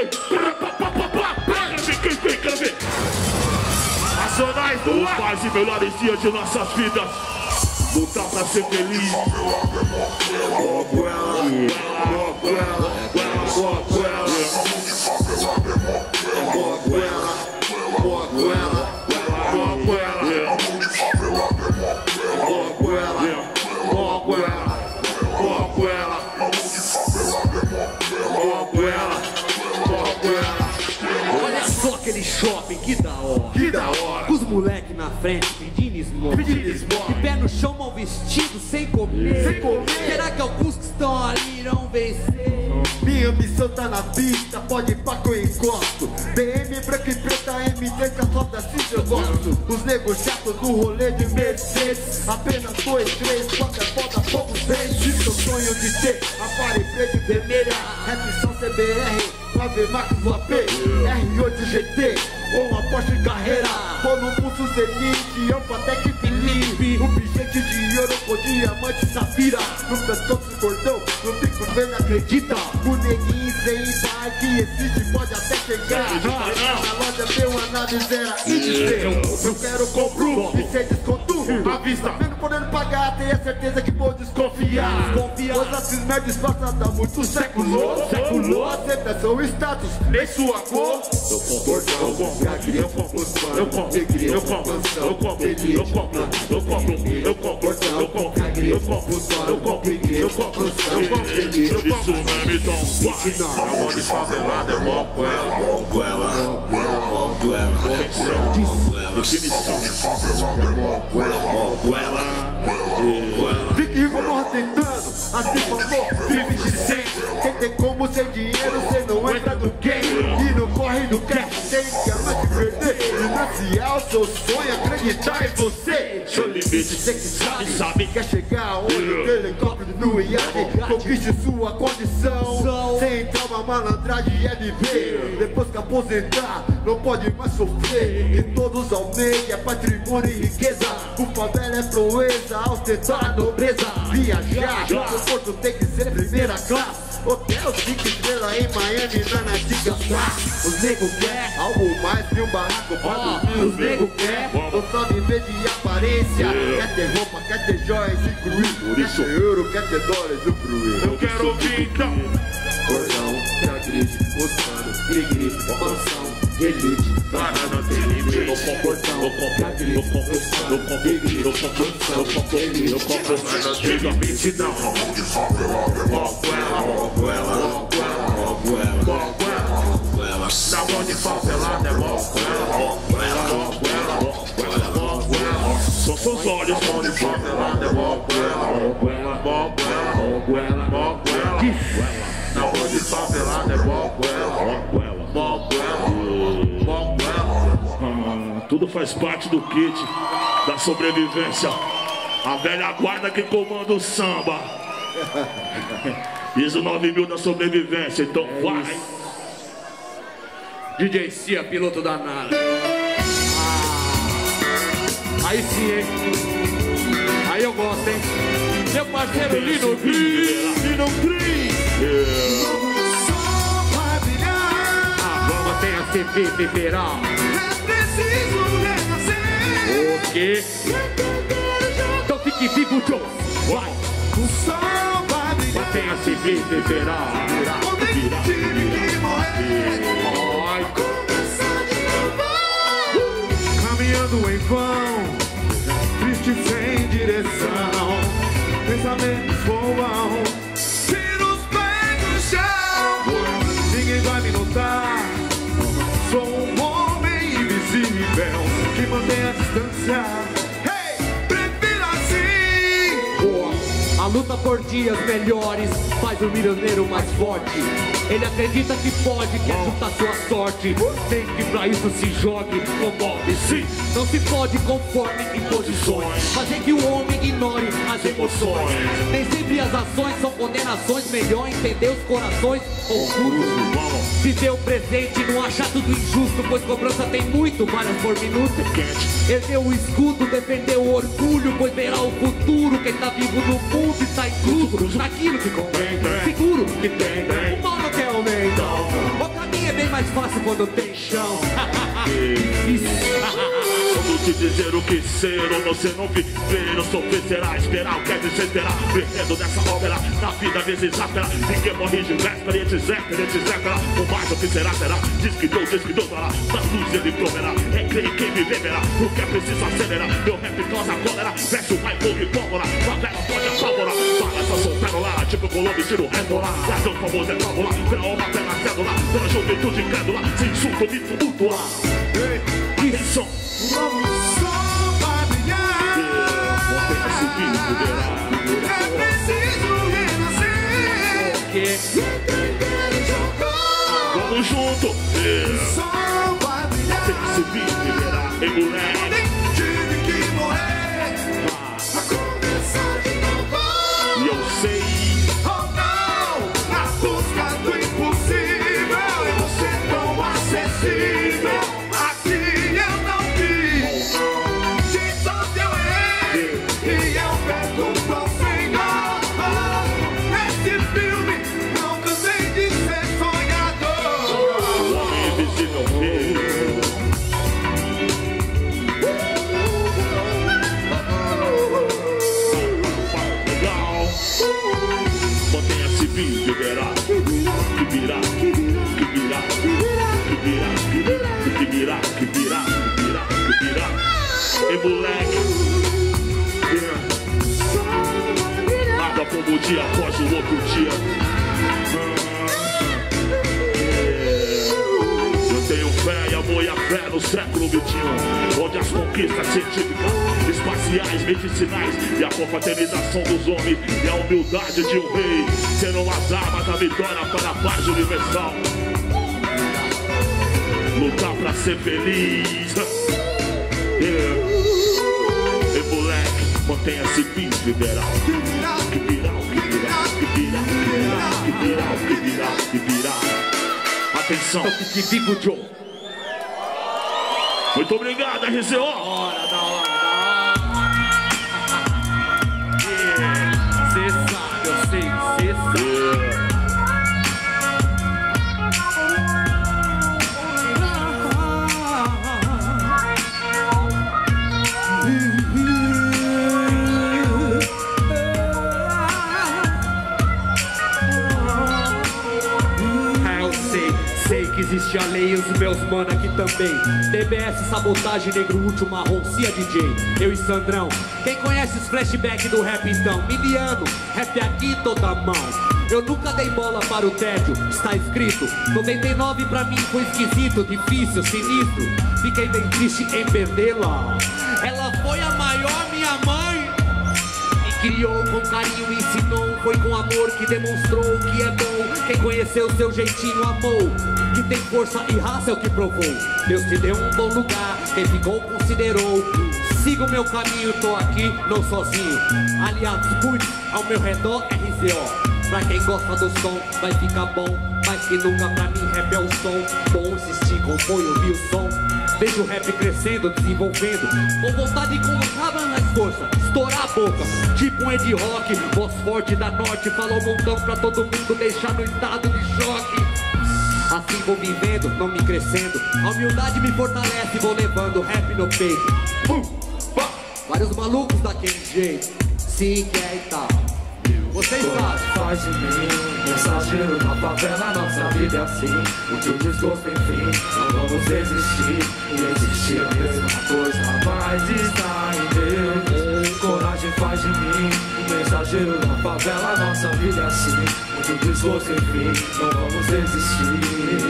Quero ver. Nacionais do ar. Os mais e melhores dias de nossas vidas. Lutar pra ser feliz. Olha só aquele shopping, que da hora. Que da hora. Os moleque na frente pedindo esmola. De pé no chão, mal vestido, sem comer. Será que alguns que estão ali irão vencer? Minha ambição tá na pista, pode ir pra que eu encosto. BM branca e preta, MD com a roda assim eu gosto. Os negros chatos no rolê de Mercedes. A apenas 2, 3, qualquer foda, poucos 6. Diz que eu sonho de ter aparelho preto e vermelha. Rap só CBR, 9 Max no AP, R8 GT ou uma Porsche Carreira. Vou no pulso Zenith, Ampatec Felipe. Um bilhete de ouro com diamante safira. No pescoço cordão, no bico vendo acredita. O neguinho sem bike, existe, pode até chegar. Na loja tem uma nave zero e dizer: eu quero compro e sem desconto à vista. Vendo podendo pagar, tenha certeza que vou desconfiar. Pois assim merda disfarçada há muitos séculos. Aceitação, status, nem sua cor. Eu compro, eu compro, eu compro, eu compro, eu compro, eu compro, eu compro, eu compro, eu compro, eu compro, eu compro, eu compro, eu compro. Isso mesmo, então vai. A mão de favelada é mó goela. Definição de favelada é mó goela. Fique como tentando, assim falou, vive de sempre. Quem tem como sem dinheiro, cê não entra no game. E não corre no cash, tem que amar de perder. Financiar o seu sonho, acreditar em você. Seu limite, Cê que sabe, quer chegar aonde o helicóptero no iate. Conquiste sua condição, sem trauma, malandragem é viver. Depois que aposentar, não pode mais sofrer. Que todos almejam é patrimônio e riqueza. O favela é proeza, ostentar a nobreza. Viajar, o porto tem que ser primeira classe. Hotel 5 estrelas em Miami, na antiga classe. Os nego quer algo mais que um barraco pra dormir. Os nego quer não só viver de aparência. Quer ter roupa, quer ter joias incluir. Quer ter euro, quer ter dólares incluir. Eu quero ouvir então. Cordão, grade, mostrando, grigri, mansão, elite. Banana tem limite. Eu compro, eu compro, eu compro, eu compro, eu compro, eu compro, eu compro. Antigamente não. Mó goela. Na mão de favelada é mó goela. São seus olhos, mão de favelada é mó goela. Na mão de favelada é mó goela. Tudo faz parte do kit da sobrevivência. A velha guarda que comanda o samba. ISO 9000 da sobrevivência, então vai. DJ Cia, piloto da nave. Aí sim, hein? Aí eu gosto, hein? Meu parceiro Lino Cris. Agora tem a CV Viverá. O quê? Então fique vivo, Joe. Vai. O sol vai brilhar. Mantenha se viverá. Onde tive que morrer. Ai, Começar de novo. Caminhando em vão, triste sem direção. Pensamentos voam, tira os pés no chão. Ninguém vai me notar. Sou um homem invisível que mantém a distância. Hey, prefiro assim. a luta por dias melhores faz o milioneiro mais forte. Ele acredita que pode, quer juntar sua sorte. Nem que pra isso se jogue, comove sim. Não se pode conforme imposições, fazer que o homem ignore as emoções. Nem sempre as ações são condenações. Melhor entender os corações ocultos. Viver o presente, não achar tudo injusto, pois cobrança tem muito, balas por minuto. Erguer o escudo, defender o orgulho, pois verá o futuro. Quem tá vivo no mundo está incluso naquilo que convém. Seguro que tem, o mal não quer aumento. O caminho é bem mais fácil quando tem chão. Como te dizer o que ser ou você não viver ou sofrer será esperar o que é desesperar. Vivendo nessa ópera, na vida vezes áspera. Ninguém morre de véspera e etc. O mais o que será, será. Diz que Deus dará. Da luz ele proverá. É crer em quem viver verá. O que é preciso acelerar. Meu rap causa cólera. Verso vai fogo e pólvora. Favela pode apavorar. Balança sou pérola. Tipo Colombo estilo rédola. Ladrão famoso é fábula. Pela honra, pela cédula. Pela juventude incrédula. Sem insulto, mito mutuar. Atenção. O novo sol vai brilhar. É preciso renascer. Porque Vamos junto. O sol vai brilhar. Tem que subir, liberar, em moleque. Nem tive que morrer. bis, viverá. Que virá, que virá, que virá, que virá, que virá, que virá, que virá. Ei, moleque. Nada como o dia após o outro dia. Eu tenho fé e amor e a fé no século XXI, onde as conquistas científicas, espaciais, medicinais e a confraternização dos homens e a humildade de um rei serão as armas da vitória para a paz universal. Lutar pra ser feliz. Ei, moleque, mantenha-se bis, viverá. Que virá, que virá, que virá, que virá, que virá, que virá, que virá. Atenção. Que vivo, Joe. Muito obrigado, RCO. Da hora, da hora, da hora. Cê sabe, eu sei, cê sabe. Existe a lei e os meus mano aqui também. DBS, sabotagem, negro útil, marrom, Cia DJ. Eu e Sandrão. Quem conhece os flashbacks do rap então? Miliano, rap aqui toda mão. Eu nunca dei bola para o tédio, está escrito. 99 pra mim foi esquisito, difícil, sinistro. Fiquei bem triste em perdê-la. Ela foi a maior, minha mãe. Criou com carinho, ensinou, foi com amor que demonstrou que é bom. Quem conheceu seu jeitinho amou, que tem força e raça é o que provou. Deus te deu um bom lugar, quem ficou considerou. Siga o meu caminho, tô aqui, não sozinho. Aliados, muitos ao meu redor, RZO. Pra quem gosta do som, vai ficar bom. Mais que nunca pra mim, rap é o som. Bom insistir, compõe, ouvir o som. Vejo o rap crescendo, desenvolvendo. Com vontade de colocar mais força, estourar a boca. Tipo um Ed Rock, voz forte da norte. Falou um montão pra todo mundo deixar no estado de choque. Assim vou vivendo, não me crescendo. A humildade me fortalece, vou levando rap no peito. Vários malucos daquele jeito, sim que é e tal. Vocês sabem. Faz de mim mensageiro na favela, nossa vida é assim. O que o desgosto enfim, não vamos desistir. E existir a mesma coisa, mas está em Deus. Coragem faz de mim mensageiro na favela, nossa vida é assim. O que o desgosto enfim, não vamos desistir.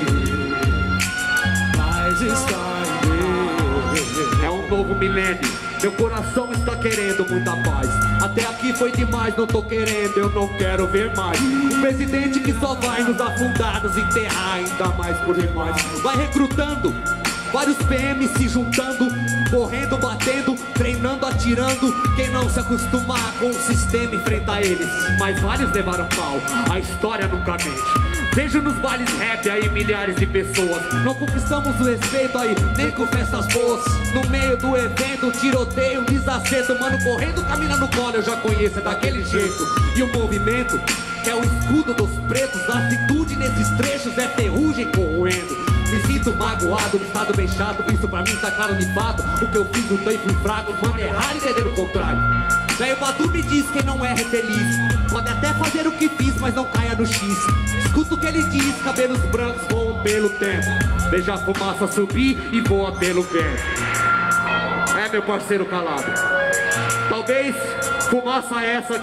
Mas está em Deus. É um novo milênio. Meu coração está querendo muita paz. Até aqui foi demais, não tô querendo, eu não quero ver mais. Um presidente que só vai nos afundar, nos enterrar, ainda mais por demais. Vai recrutando, vários PM se juntando, correndo, batendo, treinando, atirando. Quem não se acostumar com o sistema enfrenta eles. Mas vários levaram pau, a história nunca mente. Vejo nos bailes rap aí milhares de pessoas. Não conquistamos o respeito aí, nem com festas boas. No meio do evento, tiroteio, desacerto. Mano correndo, camina no colo, eu já conheço, é daquele jeito. E o movimento, que é o escudo dos pretos. A atitude nesses trechos é ferrugem corroendo. Me sinto magoado, um estado bem chato. Isso pra mim tá claro de fato. O que eu fiz, lutei, fui fraco. Mano, é raro entender o contrário. Velho Badu me diz que não é feliz. Pode até fazer o que fiz, mas não caia no X. Escuta o que ele diz, cabelos brancos voam pelo tempo. Veja a fumaça subir e voa pelo vento. É, meu parceiro calado. Talvez fumaça essa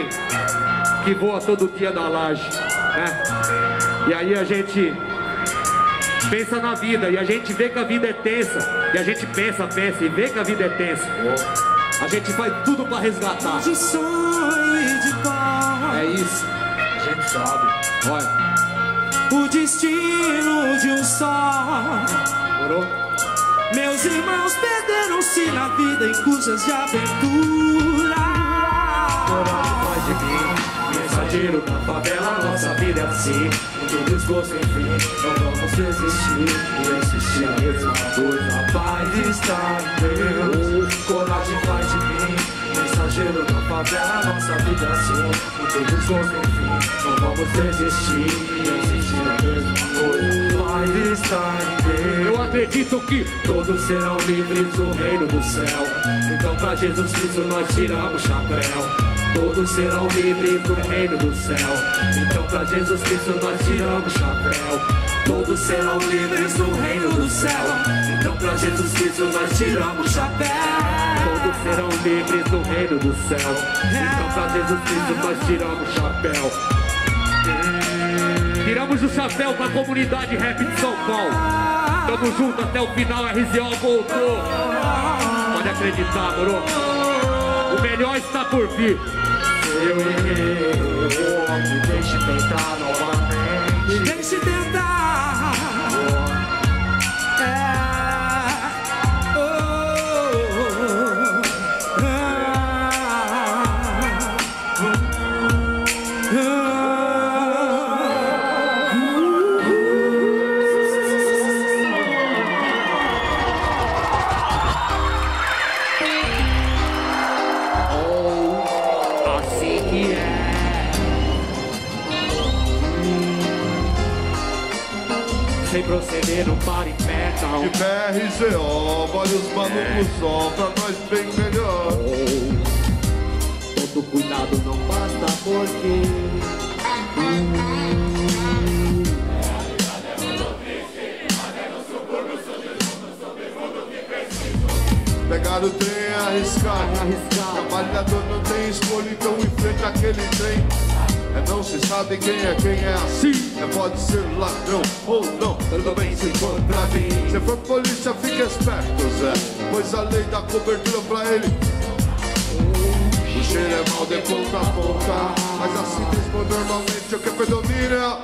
que voa todo dia da laje, né? E aí a gente pensa na vida e a gente vê que a vida é tensa. E a gente pensa e vê que a vida é tensa. A gente faz tudo pra resgatar. De sonho e de dor. É isso. A gente sabe. Olha. O destino de um só. Morou? Meus irmãos perderam-se na vida em cujas de aventura. Coragem faz de mim mensageiro na favela, nossa vida é assim. Muito desgosto, enfim, não vamos desistir. E existir a mesma coisa, a paz está em Deus. Coragem faz de mim mensageiro na favela, nossa vida é assim. Muito desgosto, enfim, não vamos desistir. E existir a mesma coisa, a paz está em Deus. Eu acredito que todos serão livres do reino do céu. Então pra Jesus Cristo nós tiramos o chapéu. Todos serão livres no reino do céu. Então pra Jesus Cristo nós tiramos o chapéu. Todos serão livres no reino do céu. Então pra Jesus Cristo nós tiramos o chapéu. Todos serão livres no reino do céu. Então pra Jesus Cristo nós tiramos o chapéu. Tiramos o chapéu pra comunidade rap de São Paulo. Tamo junto até o final, RZO voltou. Pode acreditar, moro? O melhor está por vir. Eu errei, me deixe tentar novamente. Me deixe tentar. Sem proceder, não para em pé, não. De PRZO, vários malucos só, pra nós bem melhor. Todo cuidado não basta porque pegar o trem é arriscar. Trabalhador não tem escolha, então enfrenta aquele trem. É não se sabe quem é assim. É pode ser ladrão ou não, tudo bem se for pra mim. Se for polícia fica esperto, Zé, pois a lei dá cobertura pra ele. O cheiro é mal de ponta a ponta, mas assim mesmo normalmente é o que predomina.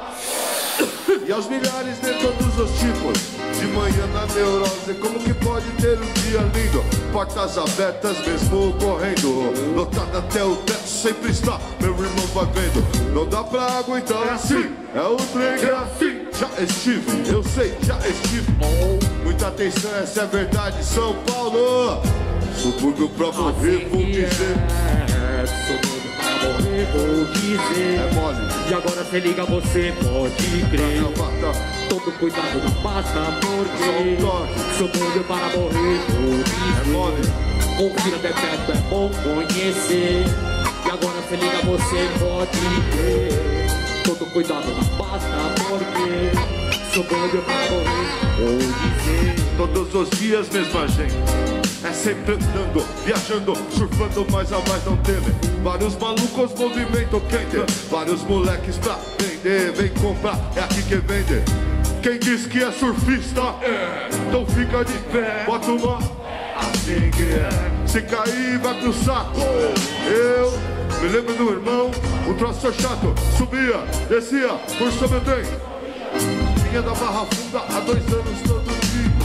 E aos milhares de todos os tipos, de manhã na neurose, como que pode ter um dia lindo? Portas abertas mesmo correndo, lotado até o teto sempre está, meu irmão vai vendo. Não dá pra aguentar assim, é o trem que é assim. Já estive, eu sei, já estive. Muita atenção, essa é verdade, São Paulo. Subúrbio pra morrer, vou dizer. Subúrbio pra morrer, vou dizer. É mole. E agora cê liga, você pode crer. Todo cuidado não basta porque subúrbio para morrer, vou dizer. É mole. Confira até perto, é bom conhecer. E agora cê liga, você pode crer. Todo cuidado não basta porque subúrbio para morrer, vou dizer. Todos os dias mesma gente, é sempre andando, viajando, surfando, mais a mais não teme. Vários malucos, movimento quente, vários moleques pra vender. Vem comprar, é aqui que vende. Quem diz que é surfista, então fica de pé. Bota uma, assim que é. Se cair, vai pro saco. Eu me lembro do irmão, o troço é chato. Subia, descia, por sobre o trem. Vinha da Barra Funda há 2 anos todo dia.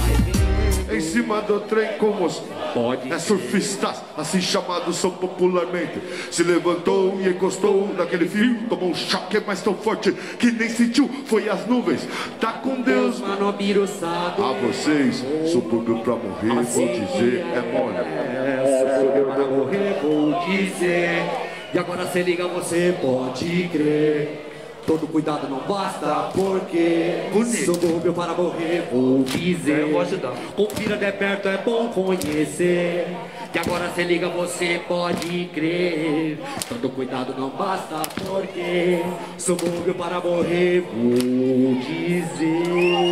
Em cima do trem como os surfistas, assim chamados são popularmente. Se levantou e encostou naquele fio, tomou um choque mais tão forte que nem sentiu, foi as nuvens. Tá com Deus, mano, biruçado. A vocês, subúrbio pra morrer, vou dizer, é mole. Subúrbio pra morrer, vou dizer. E agora cê liga, você pode crer. Todo cuidado não basta porque subúrbio para morrer, vou dizer. Eu vou ajudar. Confira de perto, é bom conhecer. E agora cê liga, você pode crer. Todo cuidado não basta porque subúrbio para morrer, vou dizer.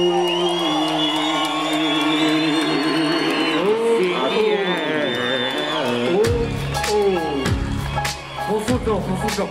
Confusão.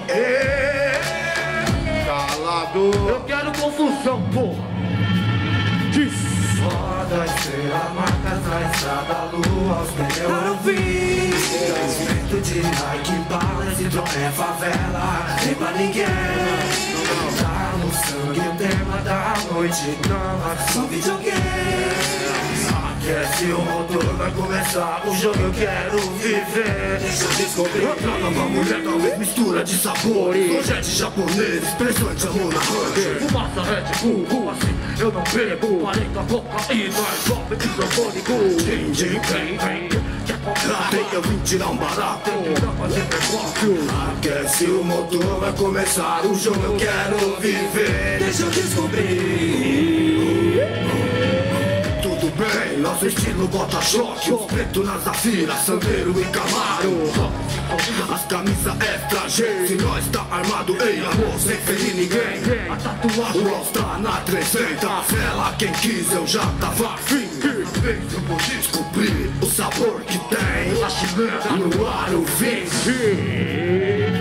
Eu quero confusão, porra. Diz. Rodas, estrela, marcas na estrada, lua, os pneus eu vi. Vento de Nike, balas e drone é favela, nem pra ninguém. Tá no sangue o tema da noite, não é só videogame. Aquece o motor, vai começar o jogo, eu quero viver. Deixa eu descobrir. Outra nova mulher, talvez mistura de sabores. Projeto japonês, expressões amor na noite. Fumaça, Red Bull, assim eu não bebo. Parei com a cocaína, jovem microfônico. Vem, quer comprar? Venha vir tirar um barato. Pra fazer negócio. Aquece o motor, vai começar o jogo, eu quero viver. Deixa eu descobrir. Tudo bem, nosso estilo bota choque. Os pretos nas afiras, Sandero e Camaro. As camisas extra G, se nós tá armado, ei amor, sem ferir ninguém. A tatuagem, o All-Star na 300. Ela quem quis, eu já tava afim. Eu vou descobrir o sabor que tem. La chilena no aro 20.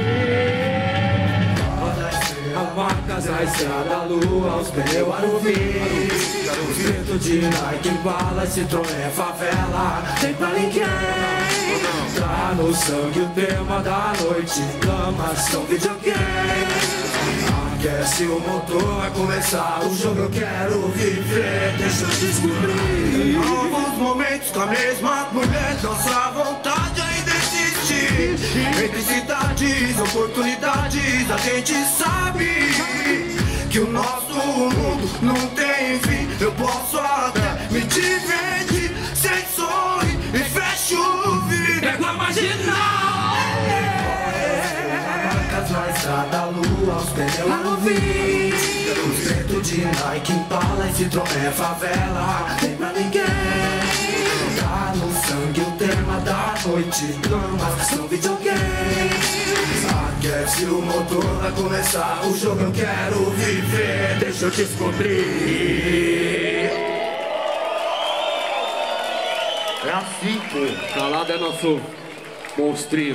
As marcas na estrada, a lua, os pneus, aro 20. Os dedos de Nike, bala, Citroën, favela. Tem pra ninguém. Tá no sangue o tema da noite. Clamação, videogame. Aquece o motor, vai começar o jogo, eu quero viver. Deixa eu descobrir novos momentos com a mesma mulher. Nossa vontade ainda existe. Entre cidades, oportunidades, a gente sabe que o nosso mundo não tem fim. Eu posso até me divertir sem sorrir e fecho o vidro. Pego a marginal. Na estrada, a lua, os pneus, aro 20. Os dedos de Nike, Impala e Citroën, favela. Tem pra ninguém. Tá no sangue o tema da noite. Lamas são videogame. Aquece o motor, vai começar o jogo, eu quero viver. Deixa eu descobrir. É assim, pô. Calado é nosso monstrinho.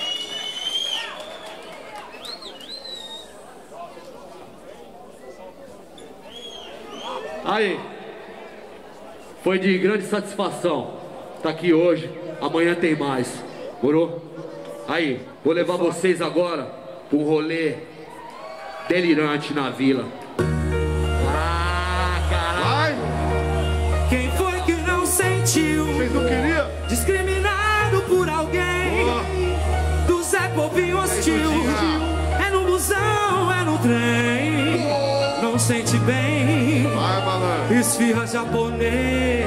Aí, foi de grande satisfação tá aqui hoje, amanhã tem mais, morou? Aí, vou levar vocês agora pra um rolê delirante na vila. Ah, caralho! Quem foi que não sentiu? Vocês não queriam? Discriminado por alguém. Do Zé Povinho hostil. É no busão, é no trem. Não sente bem. Vai, malandro. Esfirra japonês.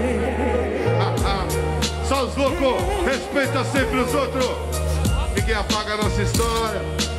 Só os loucos, respeita sempre os outros. Ninguém apaga a nossa história.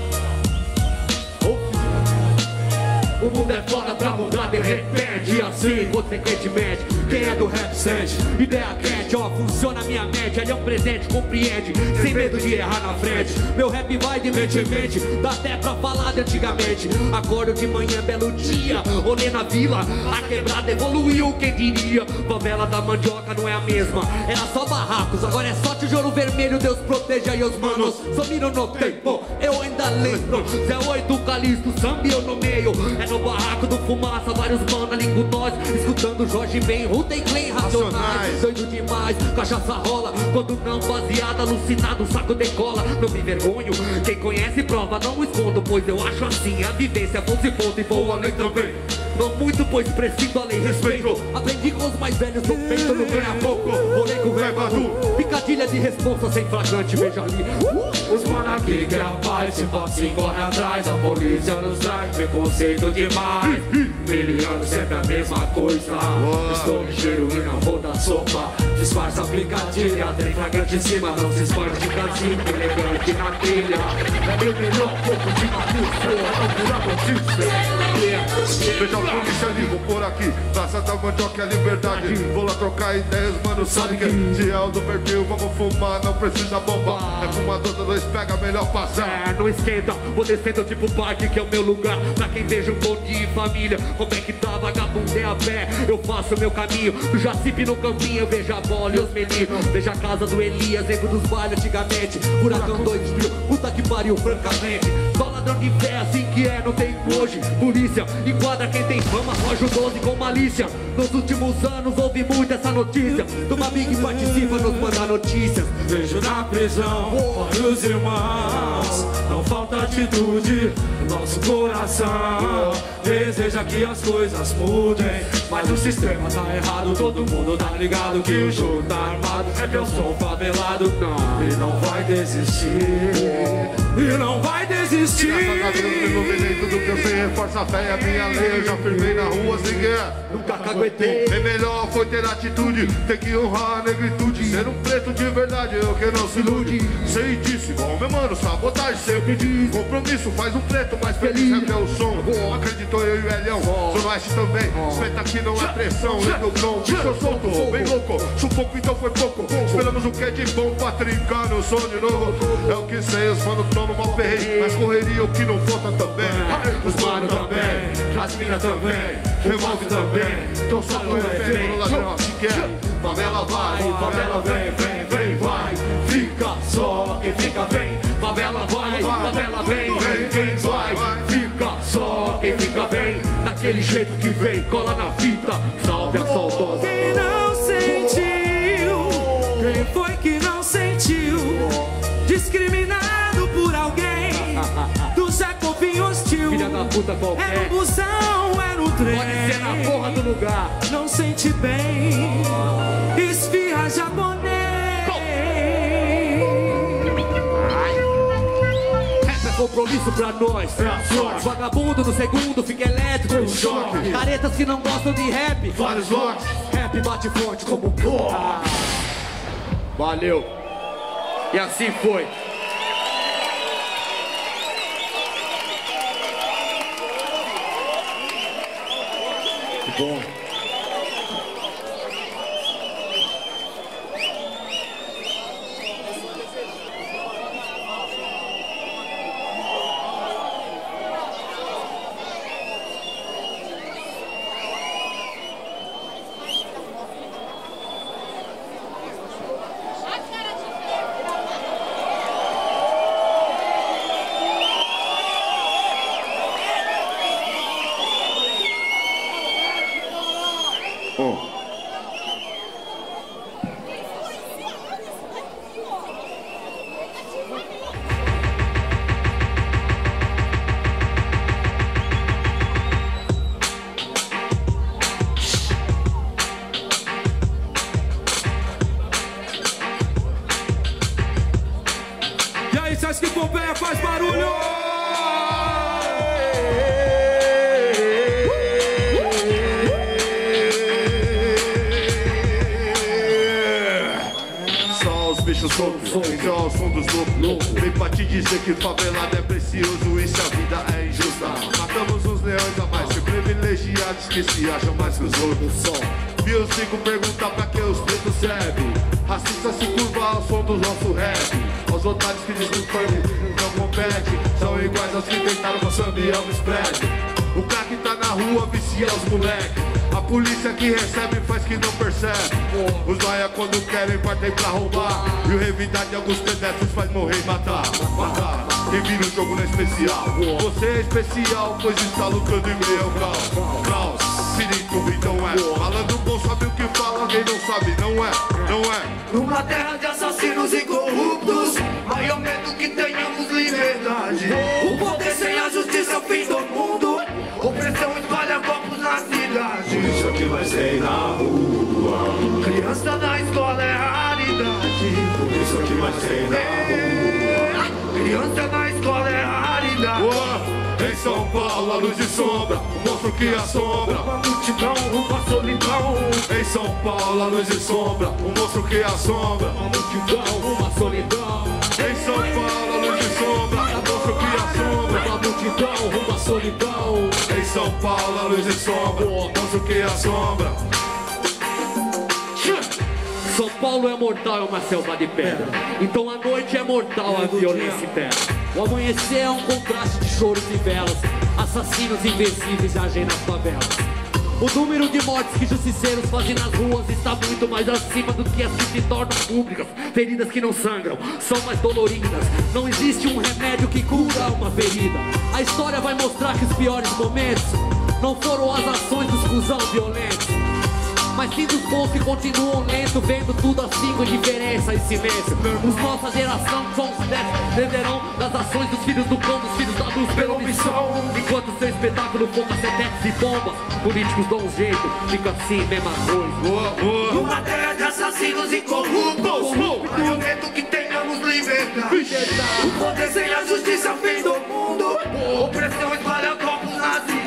O mundo é foda pra mudar de repente. E assim, consequentemente, quem é do rap sente. Ideia quente, ó, funciona a minha mente. Ele é um presente, compreende, sem medo de errar na frente. Meu rap vai de mente em mente, dá até pra falar de antigamente. Acordo de manhã, belo dia, olhei na vila. A quebrada evoluiu, quem diria. Favela da mandioca não é a mesma. Era só barracos, agora é só tijolo vermelho. Deus proteja aí os manos, sumiram no tempo. Eu ainda lembro, Zé 8, Calixto, samba eu no meio. É no barraco do Fumaça, vários mano ali com nós. Escutando Jorge Ben, Ruta e Clan, Racionais. Doido demais, cachaça rola. Quando não baseada, alucinado, saco decola. Não me vergonho, quem conhece prova, não escondo. Pois eu acho assim, a vivência fosse ponto e vou além também. Não muito, pois preciso além respeito. Aprendi com os mais velhos do peito, não ganha pouco. Rolei com o verbo, picadilha de responsa sem flagrante, veja ali. Os mano aqui que rapaz, se fosse corre atrás. A polícia nos traz preconceito demais. Miliano sempre a mesma coisa. Estou ligeiro e não vou dar sopa. Disfarça a picadilha, tem flagrante em cima. Não se expande de casinho, elegante na trilha. É melhor pouco de maluco, não virar notícia. Veja o polícia ali, vou por aqui. Praça da Mandioca é liberdade. Vou lá trocar ideias, mano, sabe que se é o do perfil, vamos fumar, não precisa bombar. É fumador, dois pega, melhor passar. É, não esquenta, vou descendo tipo parque, que é o meu lugar. Pra quem veja um bom dia e família, como é que tá, vagabundo é a pé. Eu faço meu caminho, do Jacipe no campinho, eu vejo a bola e os meninos. Vejo a casa do Elias, ego dos bailes antigamente. Furacão 2000, puta que pariu, francamente. Só ladrão de fé, assim que é, não tem hoje. Polícia, enquadra quem tem fama, foge o 12 com malícia. Nos últimos anos ouvi muito essa notícia. Toma Big participa, nos manda notícias. Vejo na prisão, vários irmãos. Não falta atitude no nosso coração. Deseja que as coisas mudem, mas o sistema tá errado. Todo mundo tá ligado que o jogo tá armado. É eu sou favelado, não. E não vai desistir. E não vai desistir. Tudo que eu sei é força fé é minha lei. Eu já firmei na rua sem guerra, nunca caguetei. Bem melhor foi ter atitude, tem que honrar a negritude. Ser um preto de verdade, eu que não se ilude. Sei disso, igual meu mano, sabotagem sempre diz. Compromisso faz um preto mais feliz, rap é o som. Acreditou eu e o Elião, Zona Oeste também. Espeta que não é pressão, e no som. Bicho eu solto, bem louco, sufoco então foi pouco. Esperamos o que é de bom pra trincar no som de novo. É o que sei, os manos tão no mal perreio. Mas correria o que não falta também. Os manos também, as minas também, revolve também. Então só tu é bem, ladrão se quer. Favela vai, favela vem, vem, vem, vai. Fica só quem fica bem. Favela vai, favela vem, vem, quem vai. Fica só quem fica bem. Daquele jeito que vem, cola na fita. Salve a saudosa. Quem não sentiu? Quem foi que não sentiu? Discriminado por alguém do século hostil. Filha da puta qualquer. Era um busão, era um trem. Pode ser na porra do lugar. Não sente bem. Esfirra japonês. Rap é compromisso pra nós. Vagabundo no segundo fica elétrico no choque. Caretas que não gostam de rap. Vários locks. Rap bate forte como porra. Valeu. E assim foi. Que bom. E aí, Sesc Pompeia, faz barulho! Só os bichos soltos, só o som dos loucos. Vem pra te dizer que favelado é precioso e se a vida é injusta. Matamos uns leões a mais, que privilegiados que se acham mais que os outros. E eu sigo perguntar pra que os pretos servem. Racista se curva ao som do nosso rap. Aos otários que desculpam não competem. São iguais aos que tentaram com samba e Elvis Presley. O craque tá na rua, vicia os moleque. A polícia que recebe faz que não percebe. Os noia quando querem partem pra roubar. E o revidar de alguns pedestres faz morrer e matar. Matar, quem vira o jogo não é especial. Você é especial, pois está lutando em meio ao caos. Caos, finito, então é. Malandro bom sabe o que fala, quem não sabe não é. Não é. Numa terra de assassinos e corruptos, maior medo que tenhamos liberdade. O poder sem a justiça é o fim do mundo. Opressão espalha corpos na cidade. Isso que vai ser na rua. Criança na escola é raridade. Isso que vai ser na rua. Criança na escola é raridade. Em São Paulo, a luz e sombra, o monstro que assombra. Uma multidão, uma solidão. Em São Paulo, a luz e sombra, o monstro que assombra. Uma multidão, uma solidão. Em São Paulo, a luz e sombra, o monstro que assombra. Uma multidão, uma solidão. Em São Paulo, a luz e sombra, o monstro que assombra. São Paulo é mortal, é uma selva de pedra. Então a noite é mortal, a violência interna. O amanhecer é um contraste de choros e velas. Assassinos invencíveis agem nas favelas. O número de mortes que justiceiros fazem nas ruas está muito mais acima do que as que se tornam públicas. Feridas que não sangram, são mais doloridas. Não existe um remédio que cura uma ferida. A história vai mostrar que os piores momentos não foram as ações dos cuzão violentos, mas sim dos bons que continuam lento, vendo tudo assim com indiferença e silêncio. Os nossa geração são os deverão das ações dos filhos do cão, dos filhos da luz pela omissão. Enquanto seu espetáculo foca setetes e bombas, políticos dão um jeito, fica assim, mesma coisa. Numa terra de assassinos e corruptos, maior medo que tenhamos liberdade. O poder sem a justiça é o fim do mundo. Opressão espalha corpos na cidade.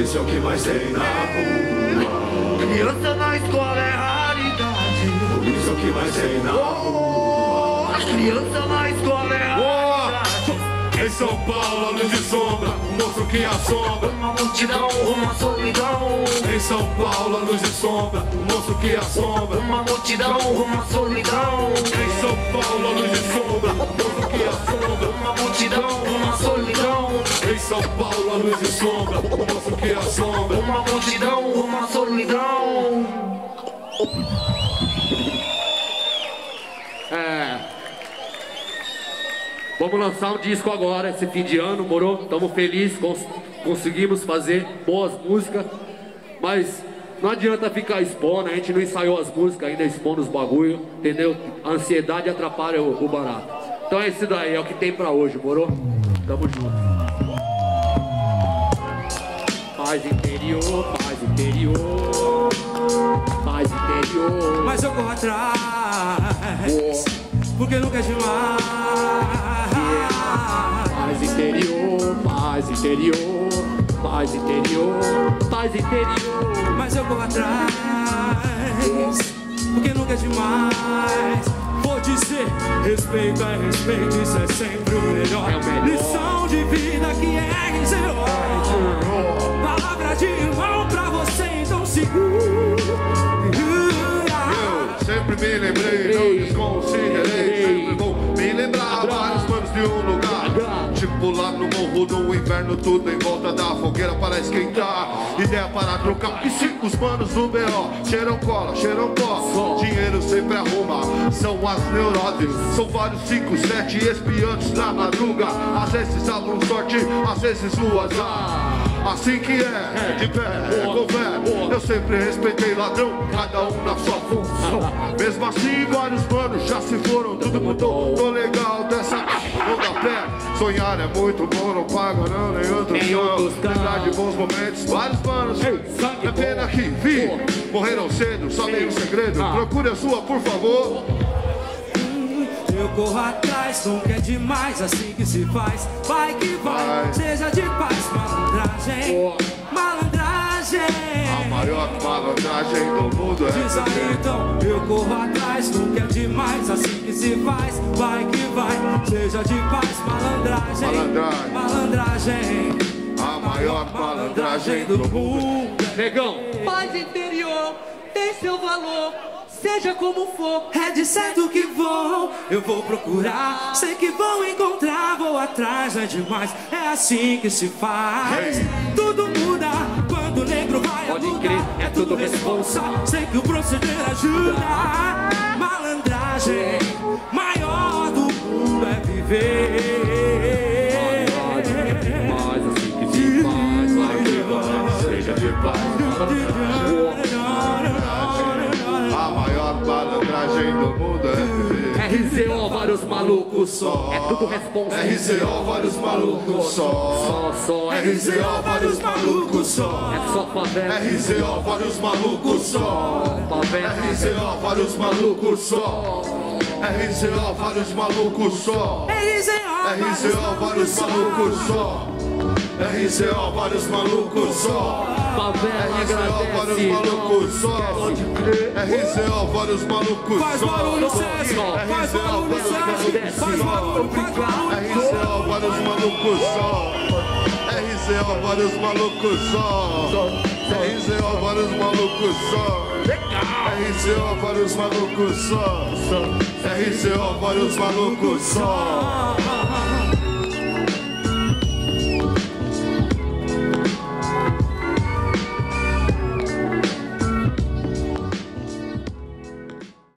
polícia é o que mais tem na rua. Criança na escola é raridade. Polícia é o que mais tem na rua. Criança na escola é raridade. Em São Paulo, a luz de sombra, o moço que assombra. Uma multidão, uma solidão. Em São Paulo, a luz de sombra, o moço que assombra. Uma multidão, uma solidão. Em São Paulo, a luz de sombra, o moço que assombra. Uma multidão, uma solidão. Em São Paulo, a luz de sombra, o moço que assombra. Uma multidão, uma solidão. Vamos lançar um disco agora, esse fim de ano, moro? Estamos felizes, conseguimos fazer boas músicas, mas não adianta ficar expondo, a gente não ensaiou as músicas ainda, expondo os bagulho, entendeu? A ansiedade atrapalha o barato. Então é isso daí, é o que tem pra hoje, moro? Tamo junto. Paz interior, paz interior, paz interior. Mas eu corro atrás, porque nunca é demais. Paz interior, paz interior, paz interior, paz interior. Mas eu corro atrás, porque nunca é demais. Vou dizer, respeito é respeito, isso é sempre o melhor. Lição de vida que é RZO. Palavra de irmão pra você, então segura. Eu sempre me lembrei, não desconsiderei. Sempre vou me lembrar vários manos de um lugar. Tipo lá no morro no inverno, tudo em volta da fogueira para esquentar. Ideia para trocar. E se os manos do B.O. cheiram cola, cheiram pó, dinheiro sempre arruma. São as neuroses, são vários 5, 7 espiantes na madruga. Às vezes abram sorte, às vezes o azar. Assim que é, de pé, com fé. Eu sempre respeitei ladrão, cada um na sua função. Mesmo assim, vários manos já se foram, tudo mudou. Tô legal dessa não dá pé. Sonhar é muito bom, não paga não, nem outro não. Lembrar de bons momentos, vários manos. É pena que vi, morreram cedo, sabem o segredo. Procure a sua, por favor. Eu corro atrás, nunca é demais, assim que se faz. Vai que vai, seja de paz, malandragem, malandragem. A maior malandragem do mundo é diz aí então, eu corro atrás, nunca é demais, assim que se faz. Vai que vai, seja de paz, malandragem, malandragem. A maior malandragem do mundo. Negão, Paz interior tem seu valor, seja como for. É de certo que vou, eu vou procurar. Sei que vou encontrar, vou atrás, não é demais. É assim que se faz. Tudo muda quando o negro vai a luta. É tudo responsa, sei que o proceder ajuda. Malandragem, maior do mundo é viver. mas assim que se faz, vai que vai, seja de paz. A maior malandragem do mundo é viver. RZO, vários malucos só. É tudo responsa. RZO, vários malucos só. Só RZO, vários malucos só. É só favela. RZO, vários malucos só. Favela. RZO, vários malucos só. RZO, vários malucos só. RZO, vários malucos só. RZO, vários malucos só. Favela RZO, vários agradece. malucos só. RZO, vários malucos só. Faz barulho, César. Faz barulho, César. Faz barulho, faz barulho. RZO, vários malucos só. RZO, vários malucos só. RZO, vários malucos só. RZO, vários malucos só. RZO, vários malucos só.